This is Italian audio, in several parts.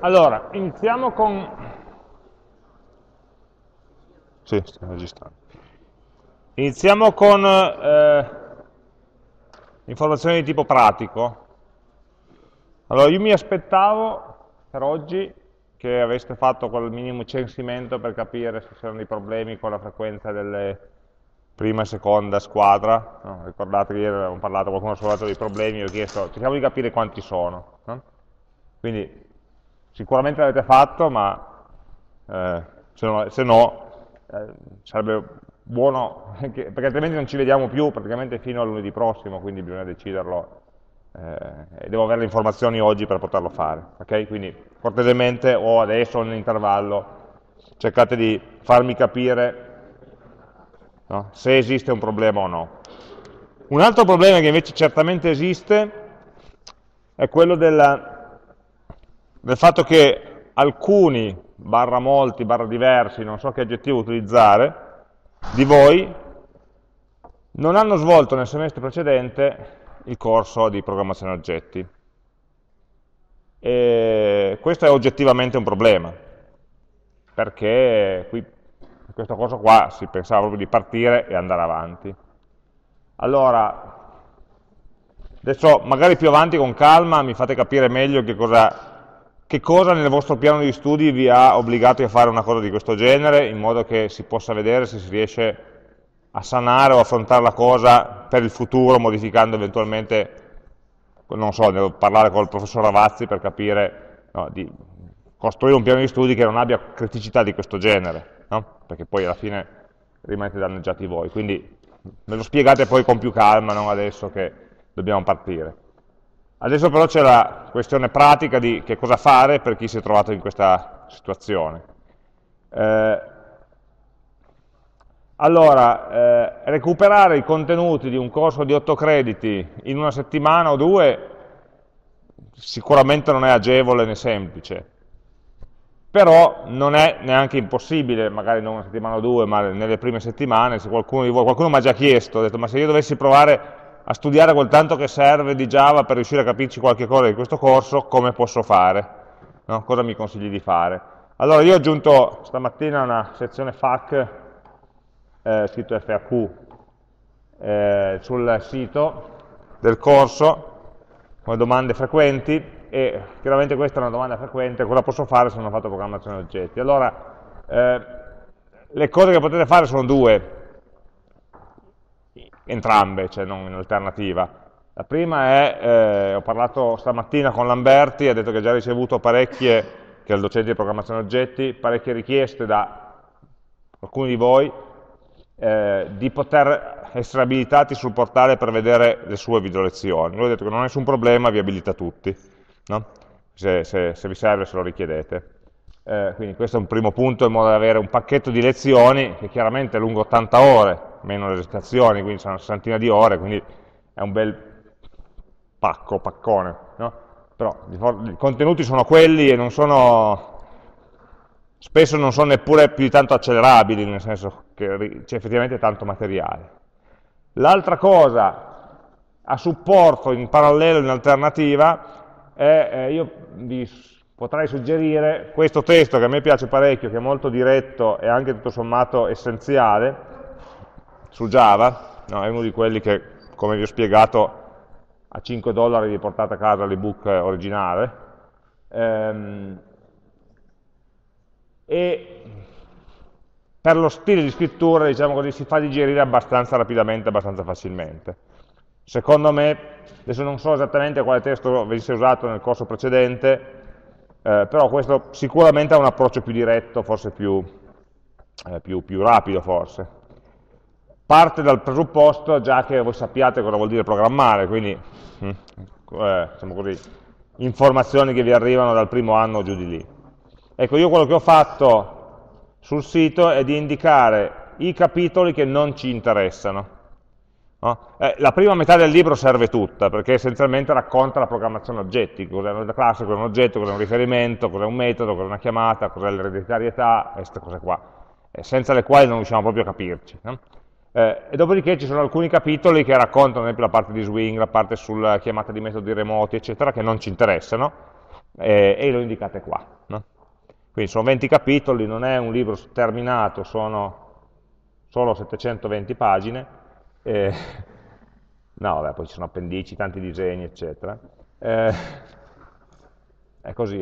Allora, iniziamo con... Sì, stiamo registrando. Iniziamo con informazioni di tipo pratico. Allora, io mi aspettavo per oggi che aveste fatto quel minimo censimento per capire se c'erano dei problemi con la frequenza delle prima e seconda squadra. No, ricordate che ieri avevamo parlato, qualcuno ha sollevato dei problemi, io ho chiesto, cerchiamo di capire quanti sono. No? Quindi sicuramente l'avete fatto, ma se no sarebbe buono, perché altrimenti non ci vediamo più praticamente fino a lunedì prossimo, quindi bisogna deciderlo, e devo avere le informazioni oggi per poterlo fare. Okay? Quindi cortesemente o adesso o nell'intervallo cercate di farmi capire, no, se esiste un problema o no. Un altro problema che invece certamente esiste è quello del fatto che alcuni, barra molti, barra diversi, non so che aggettivo utilizzare, di voi non hanno svolto nel semestre precedente il corso di programmazione oggetti. E questo è oggettivamente un problema, perché qui, in questo corso qua si pensava proprio di partire e andare avanti. Allora, adesso magari più avanti con calma mi fate capire meglio che cosa nel vostro piano di studi vi ha obbligati a fare una cosa di questo genere, in modo che si possa vedere se si riesce a sanare o affrontare la cosa per il futuro, modificando eventualmente, non so, devo parlare col professor Ravazzi per capire, no, di costruire un piano di studi che non abbia criticità di questo genere, no? Perché poi alla fine rimanete danneggiati voi. Quindi me lo spiegate poi con più calma, non adesso che dobbiamo partire. Adesso però c'è la questione pratica di che cosa fare per chi si è trovato in questa situazione. Recuperare i contenuti di un corso di 8 crediti in una settimana o due sicuramente non è agevole né semplice, però non è neanche impossibile, magari non una settimana o due, ma nelle prime settimane, se qualcuno di voi, qualcuno mi ha già chiesto, ha detto, ma se io dovessi provare a studiare quel tanto che serve di Java per riuscire a capirci qualche cosa di questo corso, come posso fare? No? Cosa mi consigli di fare? Allora, io ho aggiunto stamattina una sezione FAQ, scritto FAQ, sul sito del corso, con domande frequenti, e chiaramente questa è una domanda frequente: cosa posso fare se non ho fatto programmazione oggetti? Allora, le cose che potete fare sono due, entrambe, cioè non in alternativa. La prima è, ho parlato stamattina con Lamberti, ha detto che ha già ricevuto parecchie, che è il docente di programmazione oggetti, parecchie richieste da alcuni di voi di poter essere abilitati sul portale per vedere le sue video lezioni. Lui ha detto che non è nessun problema, vi abilita tutti, no? se vi serve, se lo richiedete. Quindi questo è un primo punto, in modo da avere un pacchetto di lezioni che chiaramente è lungo 80 ore, meno le esercitazioni, quindi sono una sessantina di ore, quindi è un bel paccone, no? Però i contenuti sono quelli e spesso non sono neppure più di tanto accelerabili, nel senso che c'è effettivamente tanto materiale. L'altra cosa, a supporto in parallelo, in alternativa, è io vi potrei suggerire questo testo che a me piace parecchio, che è molto diretto e anche tutto sommato essenziale, su Java, no, è uno di quelli che, come vi ho spiegato, a 5 dollari vi portate a casa l'ebook originale, e per lo stile di scrittura, diciamo così, si fa digerire abbastanza rapidamente, abbastanza facilmente. Secondo me, adesso non so esattamente quale testo venisse usato nel corso precedente, però questo sicuramente ha un approccio più diretto, forse più rapido forse. Parte dal presupposto già che voi sappiate cosa vuol dire programmare, quindi diciamo così, informazioni che vi arrivano dal primo anno o giù di lì. Ecco, io quello che ho fatto sul sito è di indicare i capitoli che non ci interessano. No? La prima metà del libro serve tutta, perché essenzialmente racconta la programmazione oggetti, cos'è una classe, cos'è un oggetto, cos'è un riferimento, cos'è un metodo, cos'è una chiamata, cos'è l'ereditarietà, queste cose qua, senza le quali non riusciamo proprio a capirci. No? E dopodiché ci sono alcuni capitoli che raccontano, ad esempio, la parte di swing, la parte sulla chiamata di metodi remoti, eccetera, che non ci interessano, e lo indicate qua. No? Quindi sono 20 capitoli, non è un libro terminato, sono solo 720 pagine, no, vabbè, poi ci sono appendici, tanti disegni, eccetera. È così,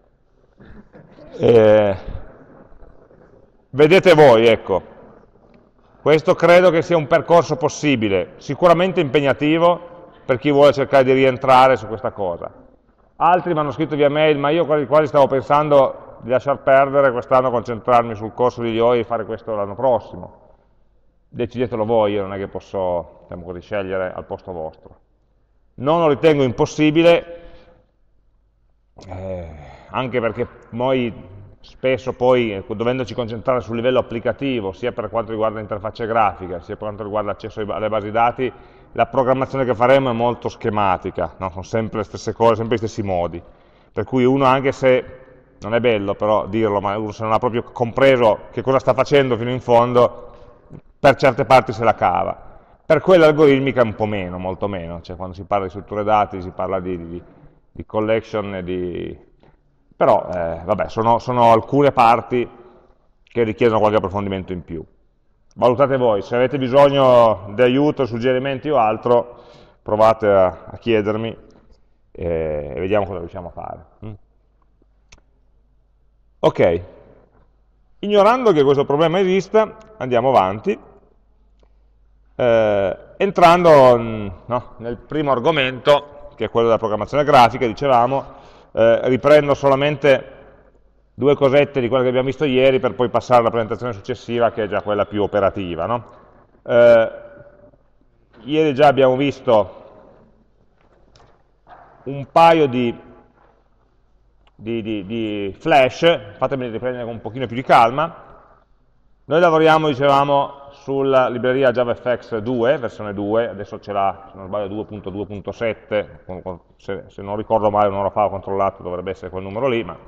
vedete voi, ecco. Questo credo che sia un percorso possibile, sicuramente impegnativo per chi vuole cercare di rientrare su questa cosa. Altri mi hanno scritto via mail, ma io quasi stavo pensando di lasciar perdere quest'anno, concentrarmi sul corso di IOI e fare questo l'anno prossimo. Decidetelo voi, io non è che posso, diciamo così, scegliere al posto vostro. Non lo ritengo impossibile, anche perché noi spesso poi, dovendoci concentrare sul livello applicativo, sia per quanto riguarda l'interfaccia grafica, sia per quanto riguarda l'accesso alle basi dati, la programmazione che faremo è molto schematica, no? Sono sempre le stesse cose, sempre gli stessi modi. Per cui uno, anche se non è bello però dirlo, ma uno se non ha proprio compreso che cosa sta facendo fino in fondo, per certe parti se la cava. Per quella algoritmica un po' meno, molto meno, cioè quando si parla di strutture dati, si parla di collection e di... Però, vabbè, sono alcune parti che richiedono qualche approfondimento in più. Valutate voi, se avete bisogno di aiuto, suggerimenti o altro, provate a chiedermi e vediamo cosa riusciamo a fare. Ok, ignorando che questo problema esista, andiamo avanti, entrando nel primo argomento, che è quello della programmazione grafica, dicevamo. Riprendo solamente due cosette di quelle che abbiamo visto ieri per poi passare alla presentazione successiva, che è già quella più operativa. No? Ieri già abbiamo visto un paio di flash, fatemi riprendere con un pochino più di calma. Noi lavoriamo, dicevamo, sulla libreria JavaFX 2, versione 2, adesso ce l'ha, se non sbaglio, 2.2.7, se non ricordo male, un'ora fa ho controllato, dovrebbe essere quel numero lì, ma...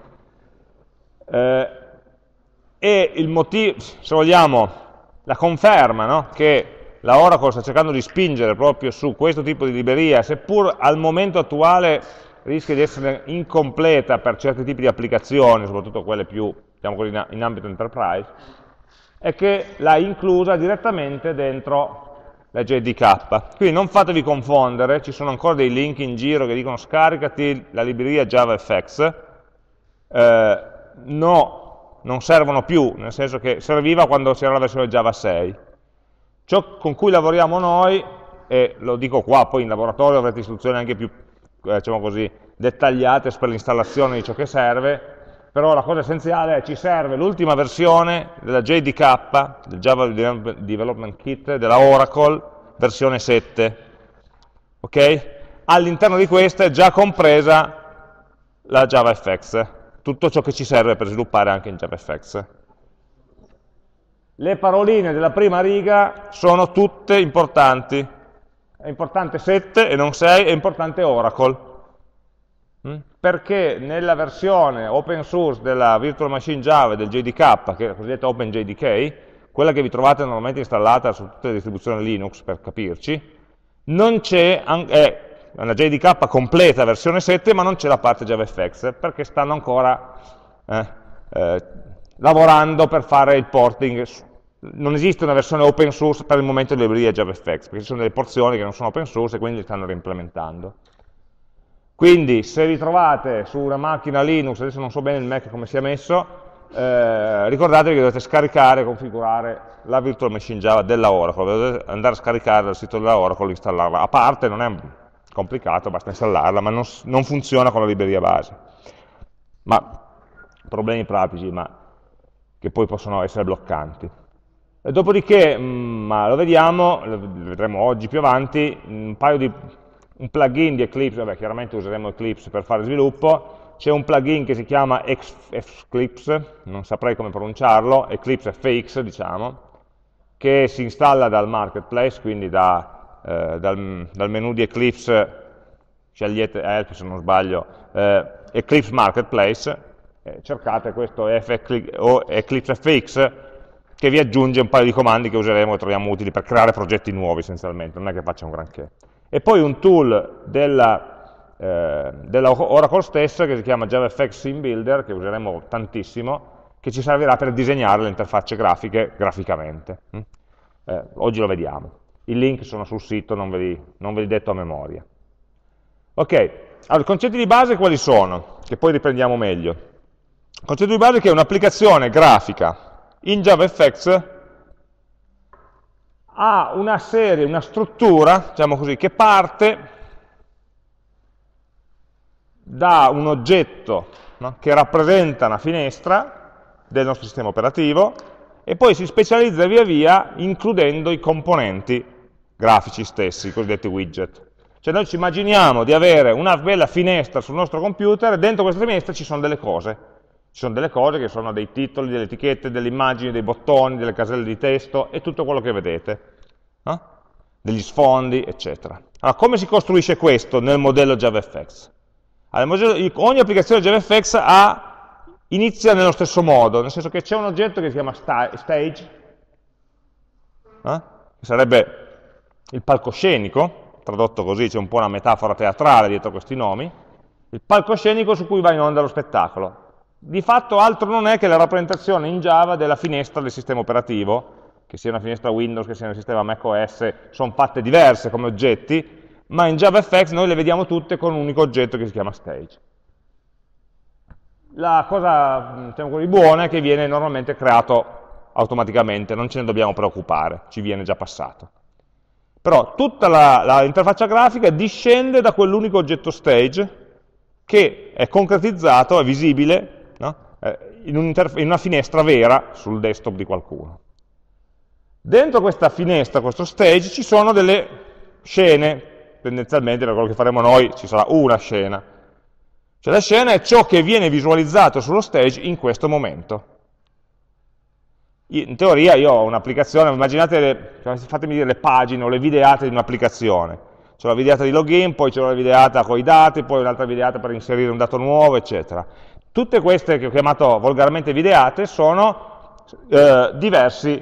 e il motivo, se vogliamo, la conferma, no? Che la Oracle sta cercando di spingere proprio su questo tipo di libreria, seppur al momento attuale rischia di essere incompleta per certi tipi di applicazioni, soprattutto quelle più, diciamo così, in ambito enterprise, è che l'ha inclusa direttamente dentro la JDK. Quindi non fatevi confondere, ci sono ancora dei link in giro che dicono scaricati la libreria JavaFX, no, non servono più, nel senso che serviva quando c'era la versione Java 6. Ciò con cui lavoriamo noi, e lo dico qua, poi in laboratorio avrete istruzioni anche più, diciamo così, dettagliate per l'installazione di ciò che serve, però la cosa essenziale è che ci serve l'ultima versione della JDK, del Java Development Kit, della Oracle, versione 7. Ok? All'interno di questa è già compresa la JavaFX, tutto ciò che ci serve per sviluppare anche in JavaFX. Le paroline della prima riga sono tutte importanti. È importante 7 e non 6, è importante Oracle. Perché nella versione open source della Virtual Machine Java e del JDK, che è la cosiddetta OpenJDK, quella che vi trovate normalmente installata su tutte le distribuzioni Linux, per capirci, non c'è, è una JDK completa versione 7, ma non c'è la parte JavaFX, perché stanno ancora lavorando per fare il porting. Non esiste una versione open source per il momento delle librerie JavaFX, perché ci sono delle porzioni che non sono open source e quindi li stanno reimplementando. Quindi se vi trovate su una macchina Linux, adesso non so bene il Mac come sia messo, ricordatevi che dovete scaricare e configurare la Virtual Machine Java della Oracle, dovete andare a scaricare dal sito della Oracle e installarla. A parte non è complicato, basta installarla, ma non funziona con la libreria base. Ma problemi pratici, ma che poi possono essere bloccanti. E dopodiché, ma lo vediamo, lo vedremo oggi più avanti, un plugin di Eclipse, vabbè, chiaramente useremo Eclipse per fare sviluppo, c'è un plugin che si chiama Eclipse, non saprei come pronunciarlo, Eclipse FX, diciamo, che si installa dal marketplace, quindi dal menu di Eclipse, scegliete Help se non sbaglio, Eclipse Marketplace, cercate questo Eclipse FX, che vi aggiunge un paio di comandi che useremo e troviamo utili per creare progetti nuovi essenzialmente, non è che faccia un granché. E poi un tool della della Oracle stessa, che si chiama JavaFX Scene Builder, che useremo tantissimo, che ci servirà per disegnare le interfacce grafiche graficamente. Oggi lo vediamo. I link sono sul sito, non ve li detto a memoria. Ok, allora, i concetti di base quali sono? Che poi riprendiamo meglio. Il concetto di base è che un'applicazione grafica in JavaFX ha una serie, una struttura, diciamo così, che parte da un oggetto, no, che rappresenta una finestra del nostro sistema operativo e poi si specializza via via includendo i componenti grafici stessi, i cosiddetti widget. Cioè noi ci immaginiamo di avere una bella finestra sul nostro computer e dentro questa finestra ci sono delle cose. Ci sono delle cose che sono dei titoli, delle etichette, delle immagini, dei bottoni, delle caselle di testo e tutto quello che vedete. Degli sfondi, eccetera. Allora, come si costruisce questo nel modello JavaFX? Allora, ogni applicazione JavaFX inizia nello stesso modo, nel senso che c'è un oggetto che si chiama stage, che sarebbe il palcoscenico, tradotto così, c'è un po' una metafora teatrale dietro questi nomi, il palcoscenico su cui va in onda lo spettacolo. Di fatto altro non è che la rappresentazione in Java della finestra del sistema operativo, che sia una finestra Windows, che sia un sistema macOS, sono fatte diverse come oggetti, ma in JavaFX noi le vediamo tutte con un unico oggetto che si chiama stage. La cosa, diciamo così, buona è che viene normalmente creato automaticamente, non ce ne dobbiamo preoccupare, ci viene già passato. Però tutta l'interfaccia grafica discende da quell'unico oggetto stage che è concretizzato, è visibile, no? in una finestra vera sul desktop di qualcuno. Dentro questa finestra, questo stage, ci sono delle scene, tendenzialmente per quello che faremo noi ci sarà una scena. Cioè la scena è ciò che viene visualizzato sullo stage in questo momento. In teoria io ho un'applicazione, immaginate, fatemi dire le pagine o le videate di un'applicazione. C'è la videata di login, poi c'è la videata con i dati, poi un'altra videata per inserire un dato nuovo, eccetera. Tutte queste che ho chiamato volgarmente videate sono diverse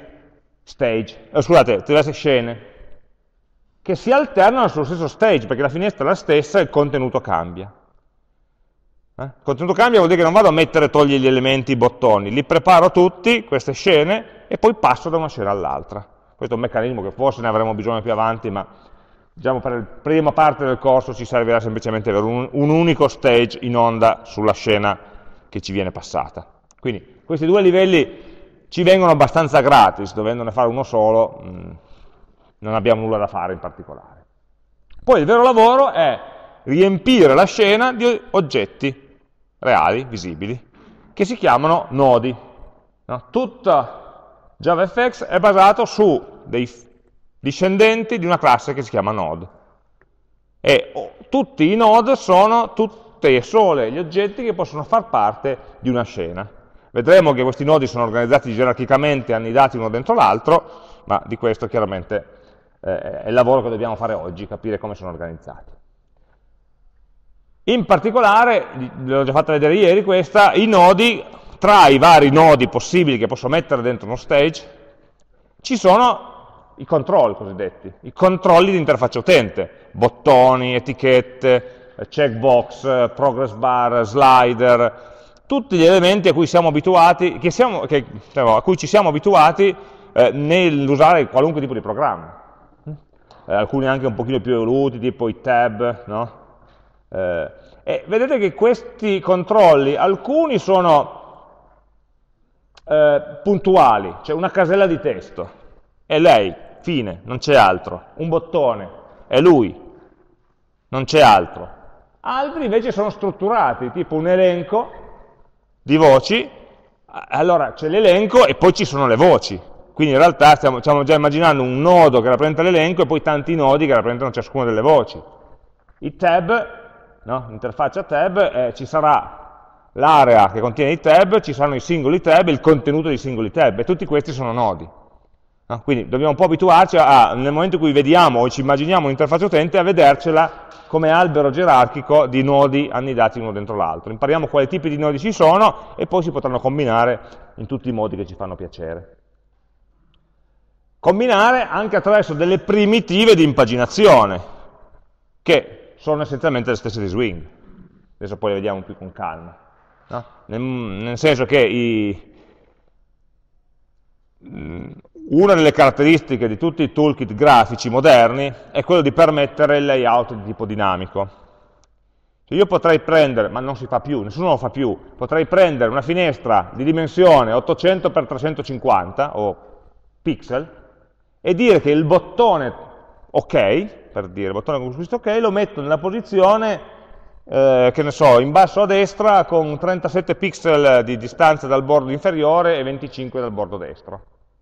scene, che si alternano sullo stesso stage, perché la finestra è la stessa e il contenuto cambia. Il contenuto cambia vuol dire che non vado a mettere e togliere gli elementi, i bottoni, li preparo tutti, queste scene, e poi passo da una scena all'altra. Questo è un meccanismo che forse ne avremo bisogno più avanti, ma diciamo per la prima parte del corso ci servirà semplicemente avere un unico stage in onda sulla scena che ci viene passata. Quindi questi due livelli ci vengono abbastanza gratis, dovendone fare uno solo, non abbiamo nulla da fare in particolare. Poi il vero lavoro è riempire la scena di oggetti reali, visibili, che si chiamano nodi. No? Tutta JavaFX è basato su dei discendenti di una classe che si chiama node. E tutti i node sono tutti e sole gli oggetti che possono far parte di una scena. Vedremo che questi nodi sono organizzati gerarchicamente, annidati uno dentro l'altro, ma di questo chiaramente è il lavoro che dobbiamo fare oggi, capire come sono organizzati. In particolare, ve l'ho già fatta vedere ieri questa, i nodi, tra i vari nodi possibili che posso mettere dentro uno stage, ci sono i control cosiddetti, i controlli di interfaccia utente, bottoni, etichette, checkbox, progress bar, slider, tutti gli elementi a cui siamo abituati, a cui ci siamo abituati nell'usare qualunque tipo di programma. Alcuni anche un pochino più evoluti, tipo i tab, no? E vedete che questi controlli, alcuni sono puntuali, cioè una casella di testo, è lei, fine, non c'è altro, un bottone, è lui, non c'è altro. Altri invece sono strutturati, tipo un elenco di voci, allora c'è l'elenco e poi ci sono le voci, quindi in realtà stiamo già immaginando un nodo che rappresenta l'elenco e poi tanti nodi che rappresentano ciascuna delle voci. I tab, no? Interfaccia tab, ci sarà l'area che contiene i tab, ci saranno i singoli tab, il contenuto dei singoli tab, e tutti questi sono nodi. No? Quindi dobbiamo un po' abituarci nel momento in cui vediamo o ci immaginiamo un'interfaccia utente, a vedercela come albero gerarchico di nodi annidati uno dentro l'altro. Impariamo quali tipi di nodi ci sono e poi si potranno combinare in tutti i modi che ci fanno piacere. Combinare anche attraverso delle primitive di impaginazione, che sono essenzialmente le stesse di swing. Adesso poi le vediamo più con calma. No? Nel senso che una delle caratteristiche di tutti i toolkit grafici moderni è quello di permettere il layout di tipo dinamico. Cioè io potrei prendere, ma non si fa più, nessuno lo fa più, potrei prendere una finestra di dimensione 800x350 o pixel e dire che il bottone OK, per dire, il bottone con questo OK, lo metto nella posizione che ne so, in basso a destra con 37 pixel di distanza dal bordo inferiore e 25 dal bordo destro.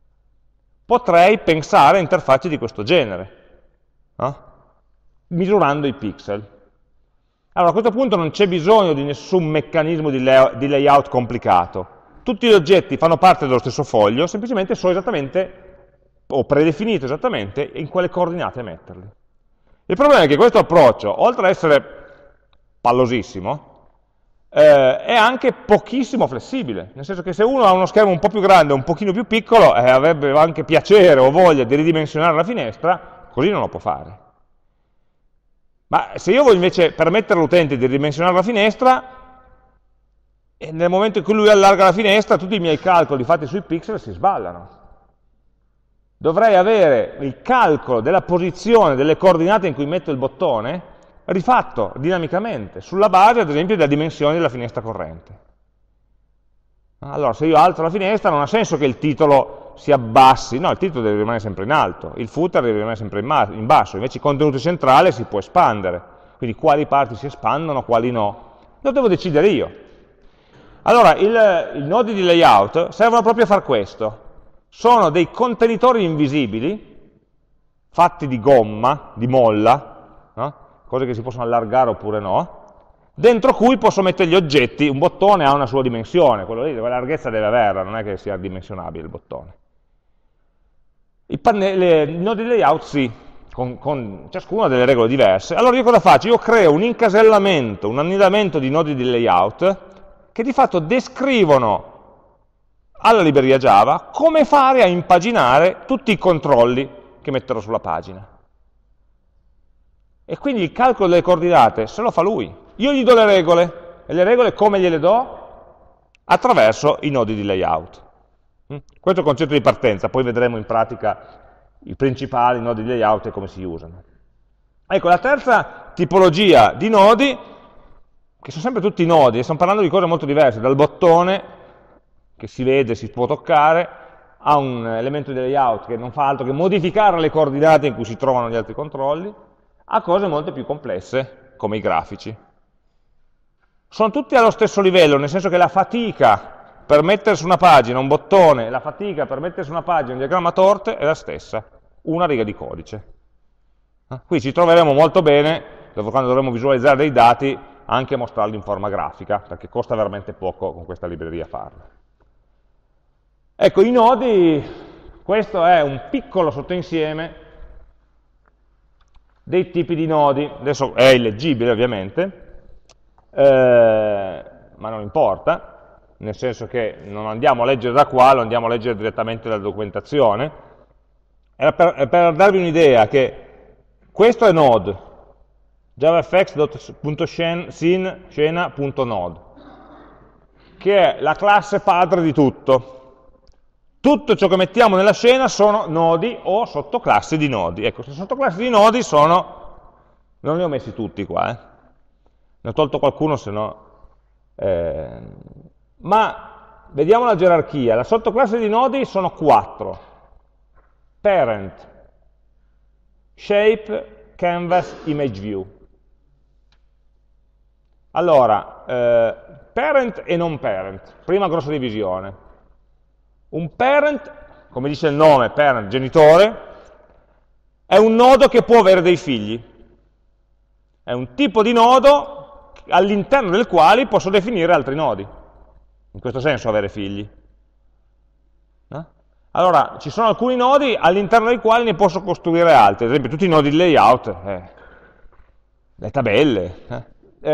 Potrei pensare a interfacce di questo genere, no? Misurando i pixel. Allora a questo punto non c'è bisogno di nessun meccanismo di layout complicato. Tutti gli oggetti fanno parte dello stesso foglio, semplicemente so esattamente, o predefinito esattamente, in quale coordinate metterli. Il problema è che questo approccio, oltre ad essere pallosissimo, è anche pochissimo flessibile, nel senso che se uno ha uno schermo un po' più grande o un pochino più piccolo avrebbe anche piacere o voglia di ridimensionare la finestra, così non lo può fare. Ma se io voglio invece permettere all'utente di ridimensionare la finestra, nel momento in cui lui allarga la finestra tutti i miei calcoli fatti sui pixel si sballano. Dovrei avere il calcolo della posizione, delle coordinate in cui metto il bottone, rifatto dinamicamente, sulla base ad esempio della dimensione della finestra corrente. Allora se io alzo la finestra non ha senso che il titolo si abbassi, no, il titolo deve rimanere sempre in alto, il footer deve rimanere sempre in basso, invece il contenuto centrale si può espandere, quindi quali parti si espandono, quali no, lo devo decidere io. Allora i nodi di layout servono proprio a far questo, sono dei contenitori invisibili, fatti di gomma, di molla, no? Cose che si possono allargare oppure no, dentro cui posso mettere gli oggetti, un bottone ha una sua dimensione, quello lì, la larghezza deve averla, non è che sia dimensionabile il bottone. I nodi di layout sì, con ciascuno ha delle regole diverse. Allora io cosa faccio? Io creo un incasellamento, un annidamento di nodi di layout che di fatto descrivono alla libreria Java come fare a impaginare tutti i controlli che metterò sulla pagina. E quindi il calcolo delle coordinate se lo fa lui. Io gli do le regole, e le regole come gliele do? Attraverso i nodi di layout. Questo è il concetto di partenza, poi vedremo in pratica i principali nodi di layout e come si usano. Ecco, la terza tipologia di nodi, che sono sempre tutti nodi, e stiamo parlando di cose molto diverse, dal bottone, che si vede, si può toccare, a un elemento di layout che non fa altro che modificare le coordinate in cui si trovano gli altri controlli, a cose molto più complesse, come i grafici. Sono tutti allo stesso livello, nel senso che la fatica per mettere su una pagina un bottone e la fatica per mettere su una pagina un diagramma a torte è la stessa, una riga di codice. Qui ci troveremo molto bene, quando dovremo visualizzare dei dati, anche a mostrarli in forma grafica, perché costa veramente poco con questa libreria farlo. Ecco, i nodi, questo è un piccolo sottoinsieme dei tipi di nodi, adesso è illeggibile ovviamente, ma non importa, nel senso che non andiamo a leggere da qua, lo andiamo a leggere direttamente dalla documentazione. Era per darvi un'idea che questo è node, javafx.scena.node, che è la classe padre di tutto. Tutto ciò che mettiamo nella scena sono nodi o sottoclassi di nodi. Ecco, queste sottoclassi di nodi sono, non li ho messi tutti qua, ne ho tolto qualcuno, se no... ma vediamo la gerarchia. La sottoclasse di nodi sono 4. Parent, Shape, Canvas, Image View. Allora, parent e non parent, prima grossa divisione. Un parent, come dice il nome, parent, genitore, è un nodo che può avere dei figli. È un tipo di nodo all'interno del quale posso definire altri nodi. In questo senso avere figli. No? Allora, ci sono alcuni nodi all'interno dei quali ne posso costruire altri, ad esempio tutti i nodi di layout, le tabelle.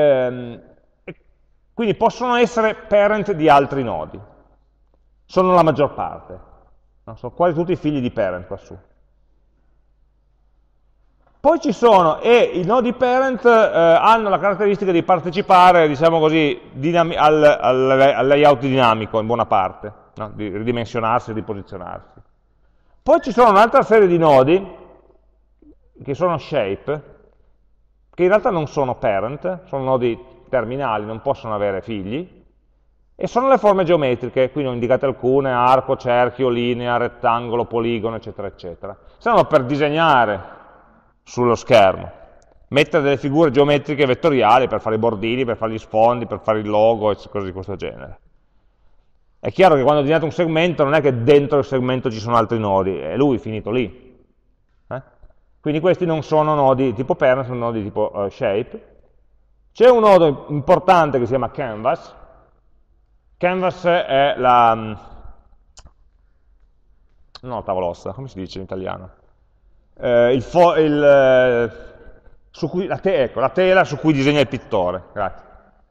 Quindi possono essere parent di altri nodi. Sono la maggior parte. No? Sono quasi tutti i figli di parent qua su. Poi ci sono, e i nodi parent hanno la caratteristica di partecipare, diciamo così, al layout dinamico in buona parte, no? Di ridimensionarsi, di posizionarsi. Poi ci sono un'altra serie di nodi, che sono shape, che in realtà non sono parent, sono nodi terminali, non possono avere figli, e sono le forme geometriche, qui ne ho indicate alcune: arco, cerchio, linea, rettangolo, poligono, eccetera, eccetera. Servono per disegnare sullo schermo, mettere delle figure geometriche vettoriali per fare i bordini, per fare gli sfondi, per fare il logo, e cose di questo genere. È chiaro che quando disegnate un segmento non è che dentro il segmento ci sono altri nodi, è lui finito lì. Quindi questi non sono nodi tipo parent, sono nodi tipo shape. C'è un nodo importante che si chiama canvas. Canvas è no, tavolozza, come si dice in italiano? Ecco, la tela su cui disegna il pittore. Grazie.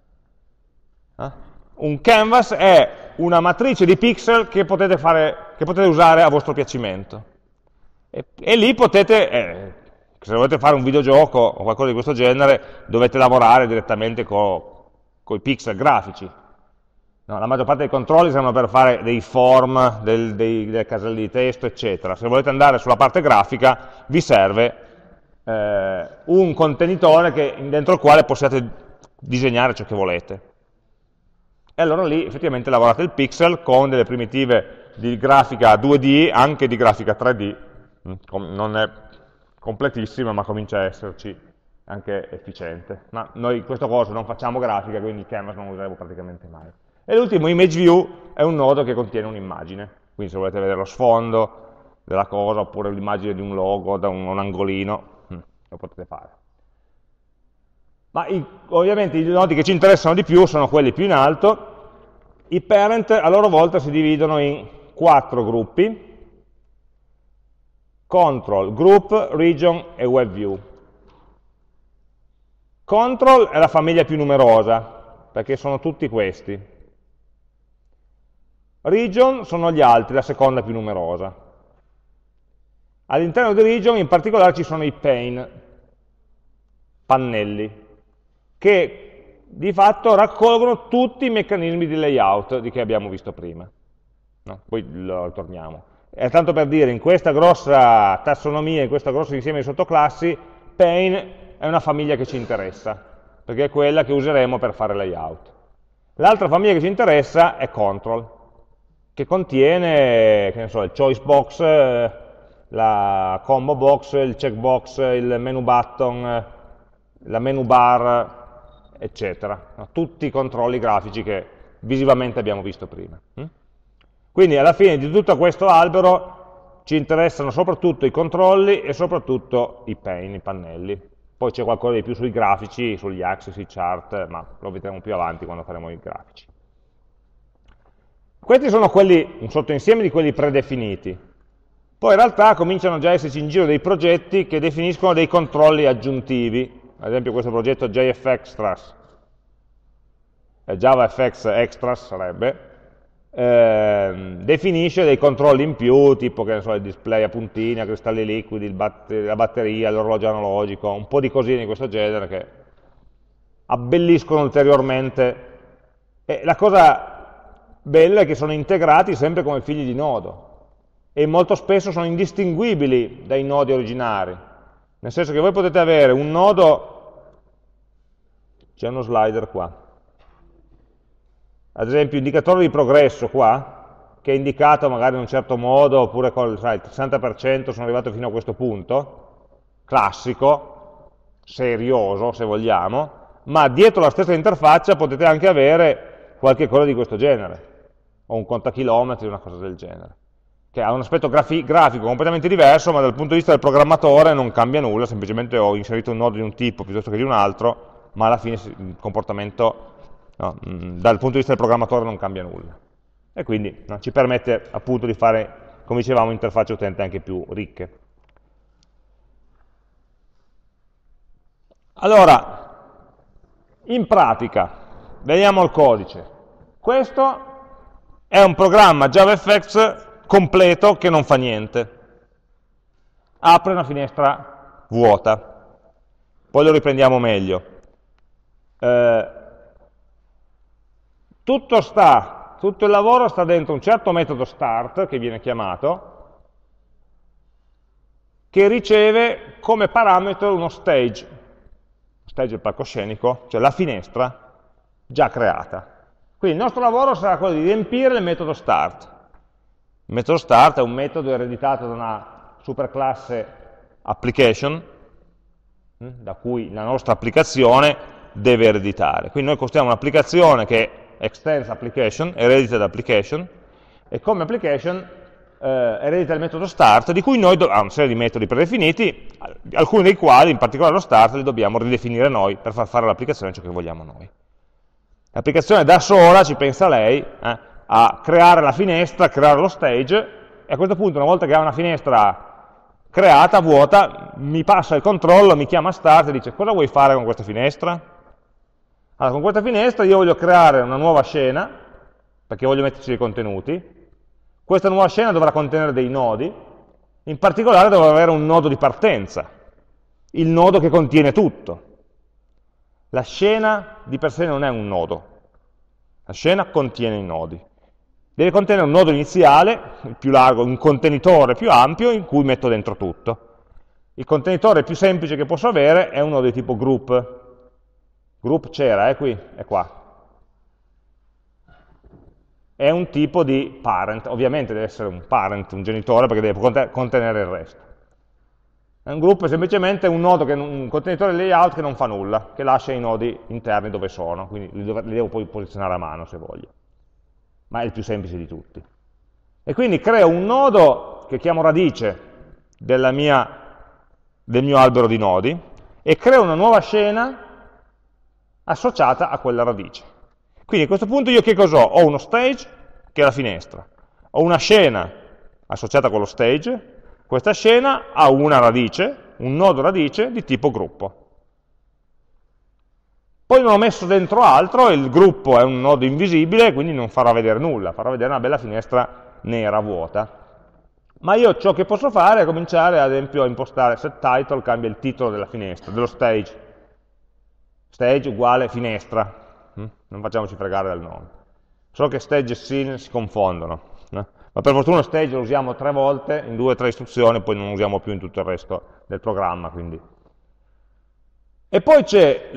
Un canvas è una matrice di pixel che potete usare a vostro piacimento. E lì potete, se volete fare un videogioco o qualcosa di questo genere, dovete lavorare direttamente con i pixel grafici. No, la maggior parte dei controlli servono per fare dei form, delle caselle di testo, eccetera. Se volete andare sulla parte grafica, vi serve un contenitore dentro il quale possiate disegnare ciò che volete. E allora lì effettivamente lavorate il pixel con delle primitive di grafica 2D, anche di grafica 3D. Non è completissima, ma comincia a esserci anche efficiente. Ma noi in questo corso non facciamo grafica, quindi il canvas non lo useremo praticamente mai. E l'ultimo, image view, è un nodo che contiene un'immagine. Quindi se volete vedere lo sfondo della cosa, oppure l'immagine di un logo da un angolino, lo potete fare. Ma ovviamente i nodi che ci interessano di più sono quelli più in alto. I parent a loro volta si dividono in 4 gruppi: control, group, region e web view. Control è la famiglia più numerosa, perché sono tutti questi. Region sono gli altri, la seconda più numerosa. All'interno di region in particolare ci sono i pane, pannelli, che di fatto raccolgono tutti i meccanismi di layout di che abbiamo visto prima. No? Poi lo torniamo. È tanto per dire, in questa grossa tassonomia, in questo grosso insieme di sottoclassi, pane è una famiglia che ci interessa, perché è quella che useremo per fare layout. L'altra famiglia che ci interessa è control, che contiene, che ne so, il choice box, la combo box, il checkbox, il menu button, la menu bar, eccetera. No? Tutti i controlli grafici che visivamente abbiamo visto prima. Quindi alla fine di tutto questo albero ci interessano soprattutto i controlli e soprattutto i pane, i pannelli. Poi c'è qualcosa di più sui grafici, sugli axis, i chart, ma lo vedremo più avanti quando faremo i grafici. Questi sono un sottoinsieme di quelli predefiniti. Poi in realtà cominciano già a esserci in giro dei progetti che definiscono dei controlli aggiuntivi. Ad esempio questo progetto JFXtras, JavaFX Extras sarebbe, definisce dei controlli in più, tipo che ne so, il display a puntini, a cristalli liquidi, la batteria, l'orologio analogico, un po' di cosine di questo genere che abbelliscono ulteriormente. E la cosa bella è che sono integrati sempre come figli di nodo e molto spesso sono indistinguibili dai nodi originari, nel senso che voi potete avere un nodo, c'è uno slider qua, ad esempio indicatore di progresso qua, che è indicato magari in un certo modo, oppure con il 60% sono arrivato fino a questo punto, classico, serioso se vogliamo, ma dietro la stessa interfaccia potete anche avere qualche cosa di questo genere, o un contachilometri, una cosa del genere, che ha un aspetto grafico completamente diverso, ma dal punto di vista del programmatore non cambia nulla, semplicemente ho inserito un nodo di un tipo piuttosto che di un altro, ma alla fine il comportamento, no, dal punto di vista del programmatore non cambia nulla. E quindi ci permette appunto di fare, come dicevamo, interfacce utente anche più ricche. Allora, in pratica, vediamo il codice. Questo è un programma JavaFX completo che non fa niente. Apre una finestra vuota. Poi lo riprendiamo meglio. Tutto il lavoro sta dentro un certo metodo start, che viene chiamato, che riceve come parametro uno stage è il palcoscenico, cioè la finestra già creata. Quindi il nostro lavoro sarà quello di riempire il metodo start. Il metodo start è un metodo ereditato da una superclasse application, da cui la nostra applicazione deve ereditare. Quindi noi costruiamo un'applicazione che è extends application, eredita application, e come application eredita il metodo start, di cui noi ha una serie di metodi predefiniti, alcuni dei quali, in particolare lo start, li dobbiamo ridefinire noi per far fare all'applicazione ciò che vogliamo noi. L'applicazione da sola, ci pensa lei, a creare la finestra, a creare lo stage, e a questo punto, una volta che ha una finestra creata, vuota, mi passa il controllo, mi chiama start e dice: cosa vuoi fare con questa finestra? Allora, con questa finestra io voglio creare una nuova scena, perché voglio metterci dei contenuti. Questa nuova scena dovrà contenere dei nodi, in particolare dovrà avere un nodo di partenza, il nodo che contiene tutto. La scena di per sé non è un nodo, la scena contiene i nodi. Deve contenere un nodo iniziale, il più largo, un contenitore più ampio in cui metto dentro tutto. Il contenitore più semplice che posso avere è un nodo di tipo group. Group c'era, è qui, è qua. È un tipo di parent, ovviamente deve essere un parent, un genitore, perché deve contenere il resto. Un group è semplicemente un nodo, un contenitore layout che non fa nulla, che lascia i nodi interni dove sono, quindi li devo poi posizionare a mano se voglio. Ma è il più semplice di tutti. E quindi creo un nodo che chiamo radice del mio albero di nodi, e creo una nuova scena associata a quella radice. Quindi a questo punto io che cosa ho? Ho uno stage, che è la finestra, ho una scena associata a quello stage, questa scena ha una radice, un nodo radice di tipo gruppo. Poi non ho messo dentro altro, il gruppo è un nodo invisibile, quindi non farà vedere nulla, farà vedere una bella finestra nera, vuota. Ma io ciò che posso fare è cominciare ad esempio a impostare set title, cambia il titolo della finestra, dello stage. Stage uguale finestra. Non facciamoci fregare dal nome. Solo che stage e scene si confondono. Ma per fortuna stage lo usiamo 3 volte in 2 o 3 istruzioni, poi non lo usiamo più in tutto il resto del programma. Quindi. E poi c'è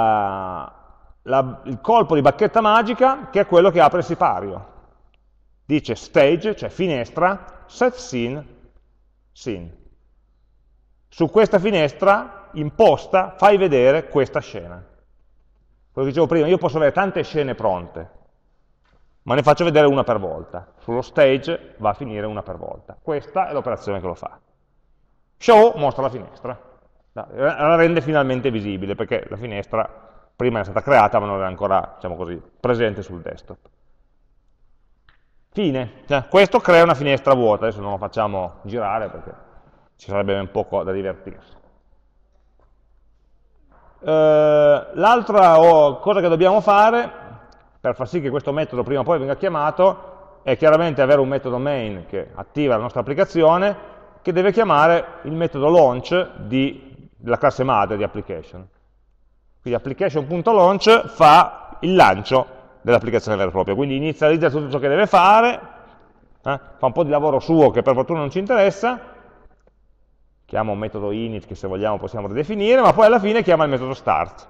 il colpo di bacchetta magica, che è quello che apre il sipario. Dice stage, cioè finestra, set scene, scene. Su questa finestra imposta, fai vedere questa scena. Quello che dicevo prima, io posso avere tante scene pronte, ma ne faccio vedere una per volta. Sullo stage va a finire una per volta. Questa è l'operazione che lo fa. Show mostra la finestra, la rende finalmente visibile, perché la finestra prima è stata creata, ma non era ancora, diciamo così, presente sul desktop. Fine. Questo crea una finestra vuota, adesso non lo facciamo girare perché ci sarebbe ben poco da divertirsi. L'altra cosa che dobbiamo fare per far sì che questo metodo prima o poi venga chiamato è chiaramente avere un metodo main che attiva la nostra applicazione, che deve chiamare il metodo launch della classe madre di application. Quindi application.launch fa il lancio dell'applicazione vera e propria, quindi inizializza tutto ciò che deve fare, fa un po' di lavoro suo che per fortuna non ci interessa, chiama un metodo init che se vogliamo possiamo ridefinire, ma poi alla fine chiama il metodo start.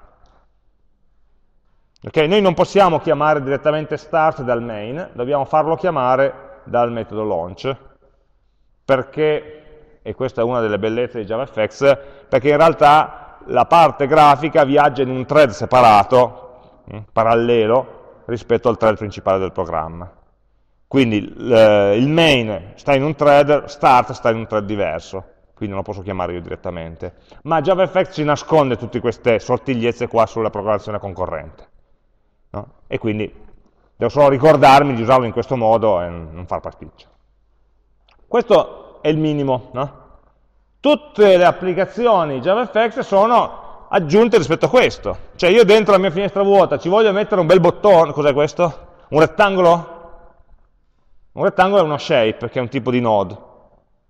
Okay? Noi non possiamo chiamare direttamente start dal main, dobbiamo farlo chiamare dal metodo launch, perché, e questa è una delle bellezze di JavaFX, perché in realtà la parte grafica viaggia in un thread separato, parallelo, rispetto al thread principale del programma. Quindi il main sta in un thread, start sta in un thread diverso. Quindi non lo posso chiamare io direttamente. Ma JavaFX ci nasconde tutte queste sottigliezze qua sulla programmazione concorrente. No? E quindi devo solo ricordarmi di usarlo in questo modo e non far pasticcio. Questo è il minimo. No? Tutte le applicazioni JavaFX sono aggiunte rispetto a questo. Cioè io dentro la mia finestra vuota ci voglio mettere un bel bottone, cos'è questo? Un rettangolo? Un rettangolo è uno shape, che è un tipo di node.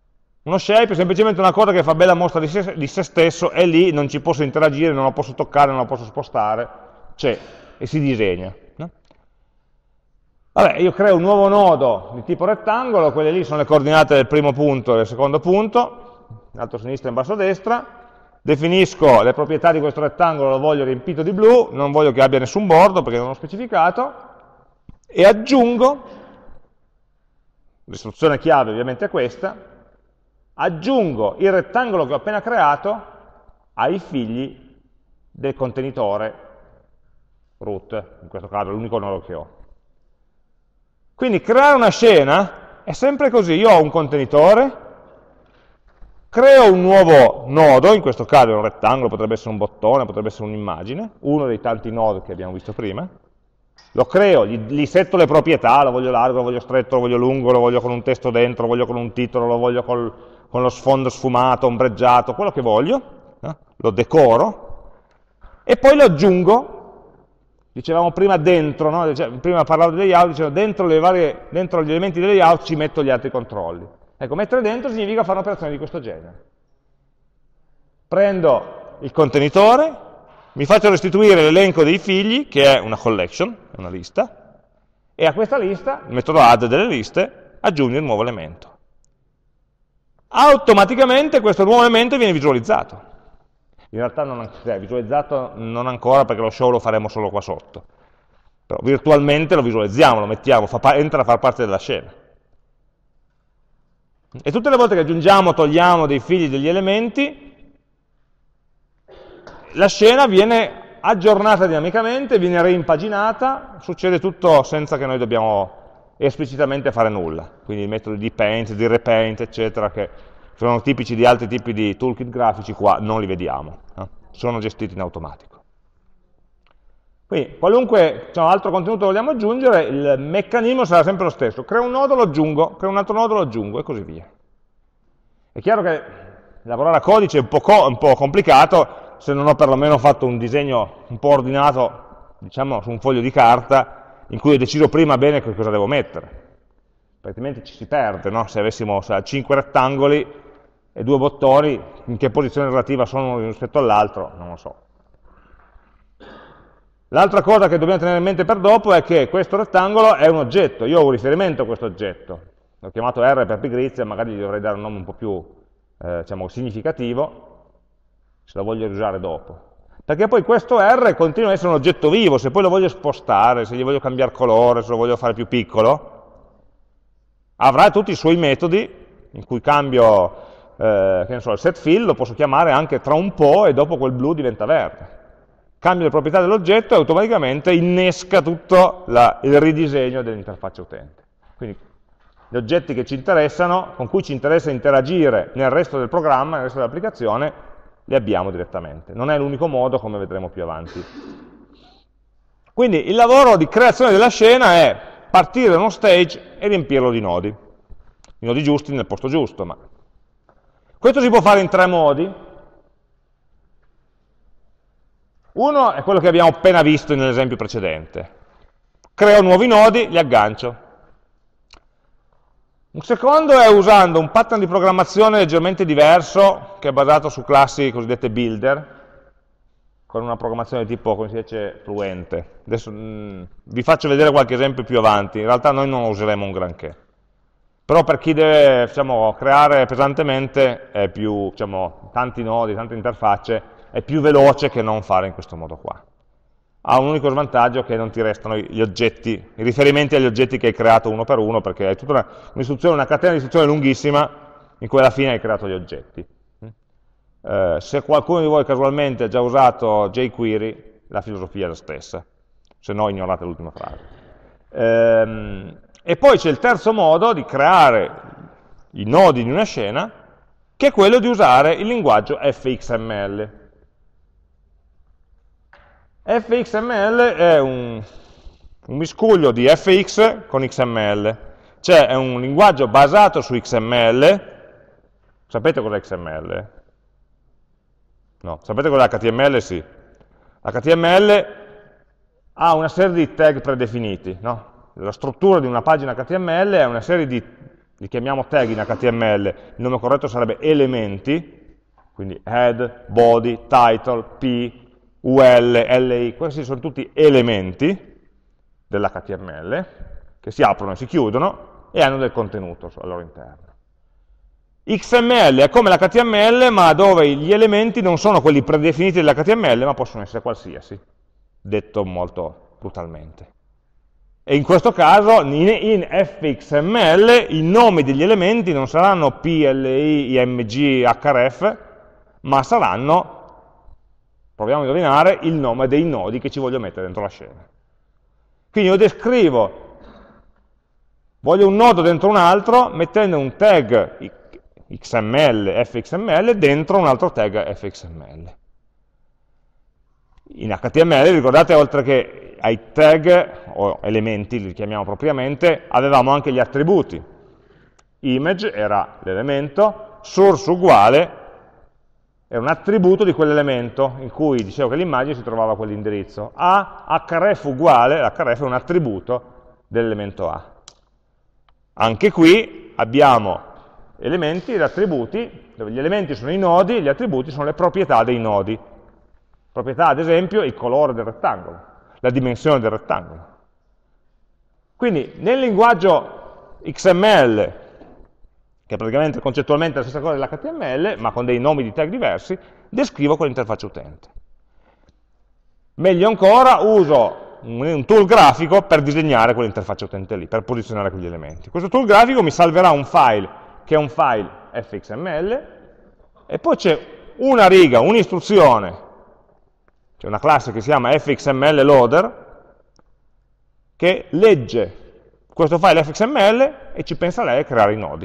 Uno shape è semplicemente una cosa che fa bella mostra di se stesso, è lì, non ci posso interagire, non lo posso toccare, non lo posso spostare, c'è e si disegna. No? Vabbè, io creo un nuovo nodo di tipo rettangolo, quelle lì sono le coordinate del primo punto e del secondo punto, in alto a sinistra e in basso a destra, definisco le proprietà di questo rettangolo, lo voglio riempito di blu, non voglio che abbia nessun bordo perché non l'ho specificato, e aggiungo, l'istruzione chiave ovviamente è questa, aggiungo il rettangolo che ho appena creato ai figli del contenitore root, in questo caso è l'unico nodo che ho. Quindi creare una scena è sempre così, io ho un contenitore, creo un nuovo nodo, in questo caso è un rettangolo, potrebbe essere un bottone, potrebbe essere un'immagine, uno dei tanti nodi che abbiamo visto prima, lo creo, gli setto le proprietà, lo voglio largo, lo voglio stretto, lo voglio lungo, lo voglio con un testo dentro, lo voglio con un titolo, lo voglio con lo sfondo sfumato, ombreggiato, quello che voglio, lo decoro, e poi lo aggiungo, dicevamo prima dentro, no? Prima parlavo di layout, dicevo dentro gli elementi del layout ci metto gli altri controlli. Ecco, mettere dentro significa fare un'operazione di questo genere. Prendo il contenitore, mi faccio restituire l'elenco dei figli, che è una collection, è una lista, e a questa lista, il metodo add delle liste, aggiungo il nuovo elemento. Automaticamente questo nuovo elemento viene visualizzato. In realtà visualizzato non ancora perché lo show lo faremo solo qua sotto. Però virtualmente lo visualizziamo, lo mettiamo, entra a far parte della scena. E tutte le volte che aggiungiamo, togliamo dei figli degli elementi, la scena viene aggiornata dinamicamente, viene reimpaginata, succede tutto senza che noi dobbiamo esplicitamente fare nulla. Quindi i metodi di paint, di repaint, eccetera, che sono tipici di altri tipi di toolkit grafici, qua non li vediamo, sono gestiti in automatico. Quindi qualunque altro contenuto vogliamo aggiungere, il meccanismo sarà sempre lo stesso, creo un nodo, lo aggiungo, creo un altro nodo, lo aggiungo e così via. È chiaro che lavorare a codice è un po' complicato se non ho perlomeno fatto un disegno un po' ordinato, diciamo su un foglio di carta, in cui ho deciso prima bene che cosa devo mettere. Altrimenti ci si perde, no? Se avessimo 5 rettangoli e 2 bottoni, in che posizione relativa sono uno rispetto all'altro, non lo so. L'altra cosa che dobbiamo tenere in mente per dopo è che questo rettangolo è un oggetto, io ho un riferimento a questo oggetto, l'ho chiamato R per pigrizia, magari gli dovrei dare un nome un po' più diciamo, significativo, se lo voglio usare dopo. Perché poi questo R continua ad essere un oggetto vivo, se poi lo voglio spostare, se gli voglio cambiare colore, se lo voglio fare più piccolo, avrà tutti i suoi metodi, in cui cambio, che ne so, il set fill, lo posso chiamare anche tra un po' e dopo quel blu diventa verde. Cambio le proprietà dell'oggetto e automaticamente innesca tutto il ridisegno dell'interfaccia utente. Quindi gli oggetti che ci interessano, con cui ci interessa interagire nel resto del programma, nel resto dell'applicazione, li abbiamo direttamente. Non è l'unico modo, come vedremo più avanti. Quindi il lavoro di creazione della scena è partire da uno stage e riempirlo di nodi giusti nel posto giusto. Ma questo si può fare in 3 modi. Uno è quello che abbiamo appena visto nell'esempio precedente. Creo nuovi nodi, li aggancio. Un secondo è usando un pattern di programmazione leggermente diverso, che è basato su classi cosiddette builder, con una programmazione tipo, come si dice, fluente. Adesso vi faccio vedere qualche esempio più avanti, in realtà noi non lo useremo un granché. Però per chi deve creare pesantemente, è più, tanti nodi, tante interfacce, è più veloce che non fare in questo modo qua. Ha un unico svantaggio che non ti restano gli oggetti, i riferimenti agli oggetti che hai creato uno per uno, perché è tutta un'istruzione, una catena di istruzioni lunghissima in cui alla fine hai creato gli oggetti. Se qualcuno di voi casualmente ha già usato jQuery, la filosofia è la stessa, se no ignorate l'ultima frase. E poi c'è il terzo modo di creare i nodi di una scena, che è quello di usare il linguaggio fxml. fxml è un miscuglio di fx con xml, cioè è un linguaggio basato su xml. Sapete cos'è xml? No, sapete cos'è HTML? Sì. HTML ha una serie di tag predefiniti, no? La struttura di una pagina HTML è una serie di li chiamiamo tag in HTML, il nome corretto sarebbe elementi, quindi head, body, title, p, ul, li, questi sono tutti elementi dell'HTML che si aprono e si chiudono e hanno del contenuto al loro interno. XML è come l'HTML, ma dove gli elementi non sono quelli predefiniti dell'HTML, ma possono essere qualsiasi, detto molto brutalmente. E in questo caso, in fxml, i nomi degli elementi non saranno pli, img, href, ma saranno, proviamo a indovinare, il nome dei nodi che ci voglio mettere dentro la scena. Quindi io descrivo, voglio un nodo dentro un altro, mettendo un tag XML, fxml, dentro un altro tag fxml. In HTML, ricordate, oltre che ai tag, o elementi, li chiamiamo propriamente, avevamo anche gli attributi. Image era l'elemento, source uguale, era un attributo di quell'elemento, in cui dicevo che l'immagine si trovava a quell'indirizzo. href uguale, l'href è un attributo dell'elemento A. Anche qui abbiamo elementi ed attributi, dove gli elementi sono i nodi e gli attributi sono le proprietà dei nodi. Proprietà, ad esempio, il colore del rettangolo, la dimensione del rettangolo. Quindi nel linguaggio XML, che è praticamente concettualmente la stessa cosa dell'HTML, ma con dei nomi di tag diversi, descrivo quell'interfaccia utente. Meglio ancora, uso un tool grafico per disegnare quell'interfaccia utente lì, per posizionare quegli elementi. Questo tool grafico mi salverà un file, che è un file fxml, e poi c'è una riga, un'istruzione, c'è una classe che si chiama fxml loader, che legge questo file fxml e ci pensa lei a creare i nodi.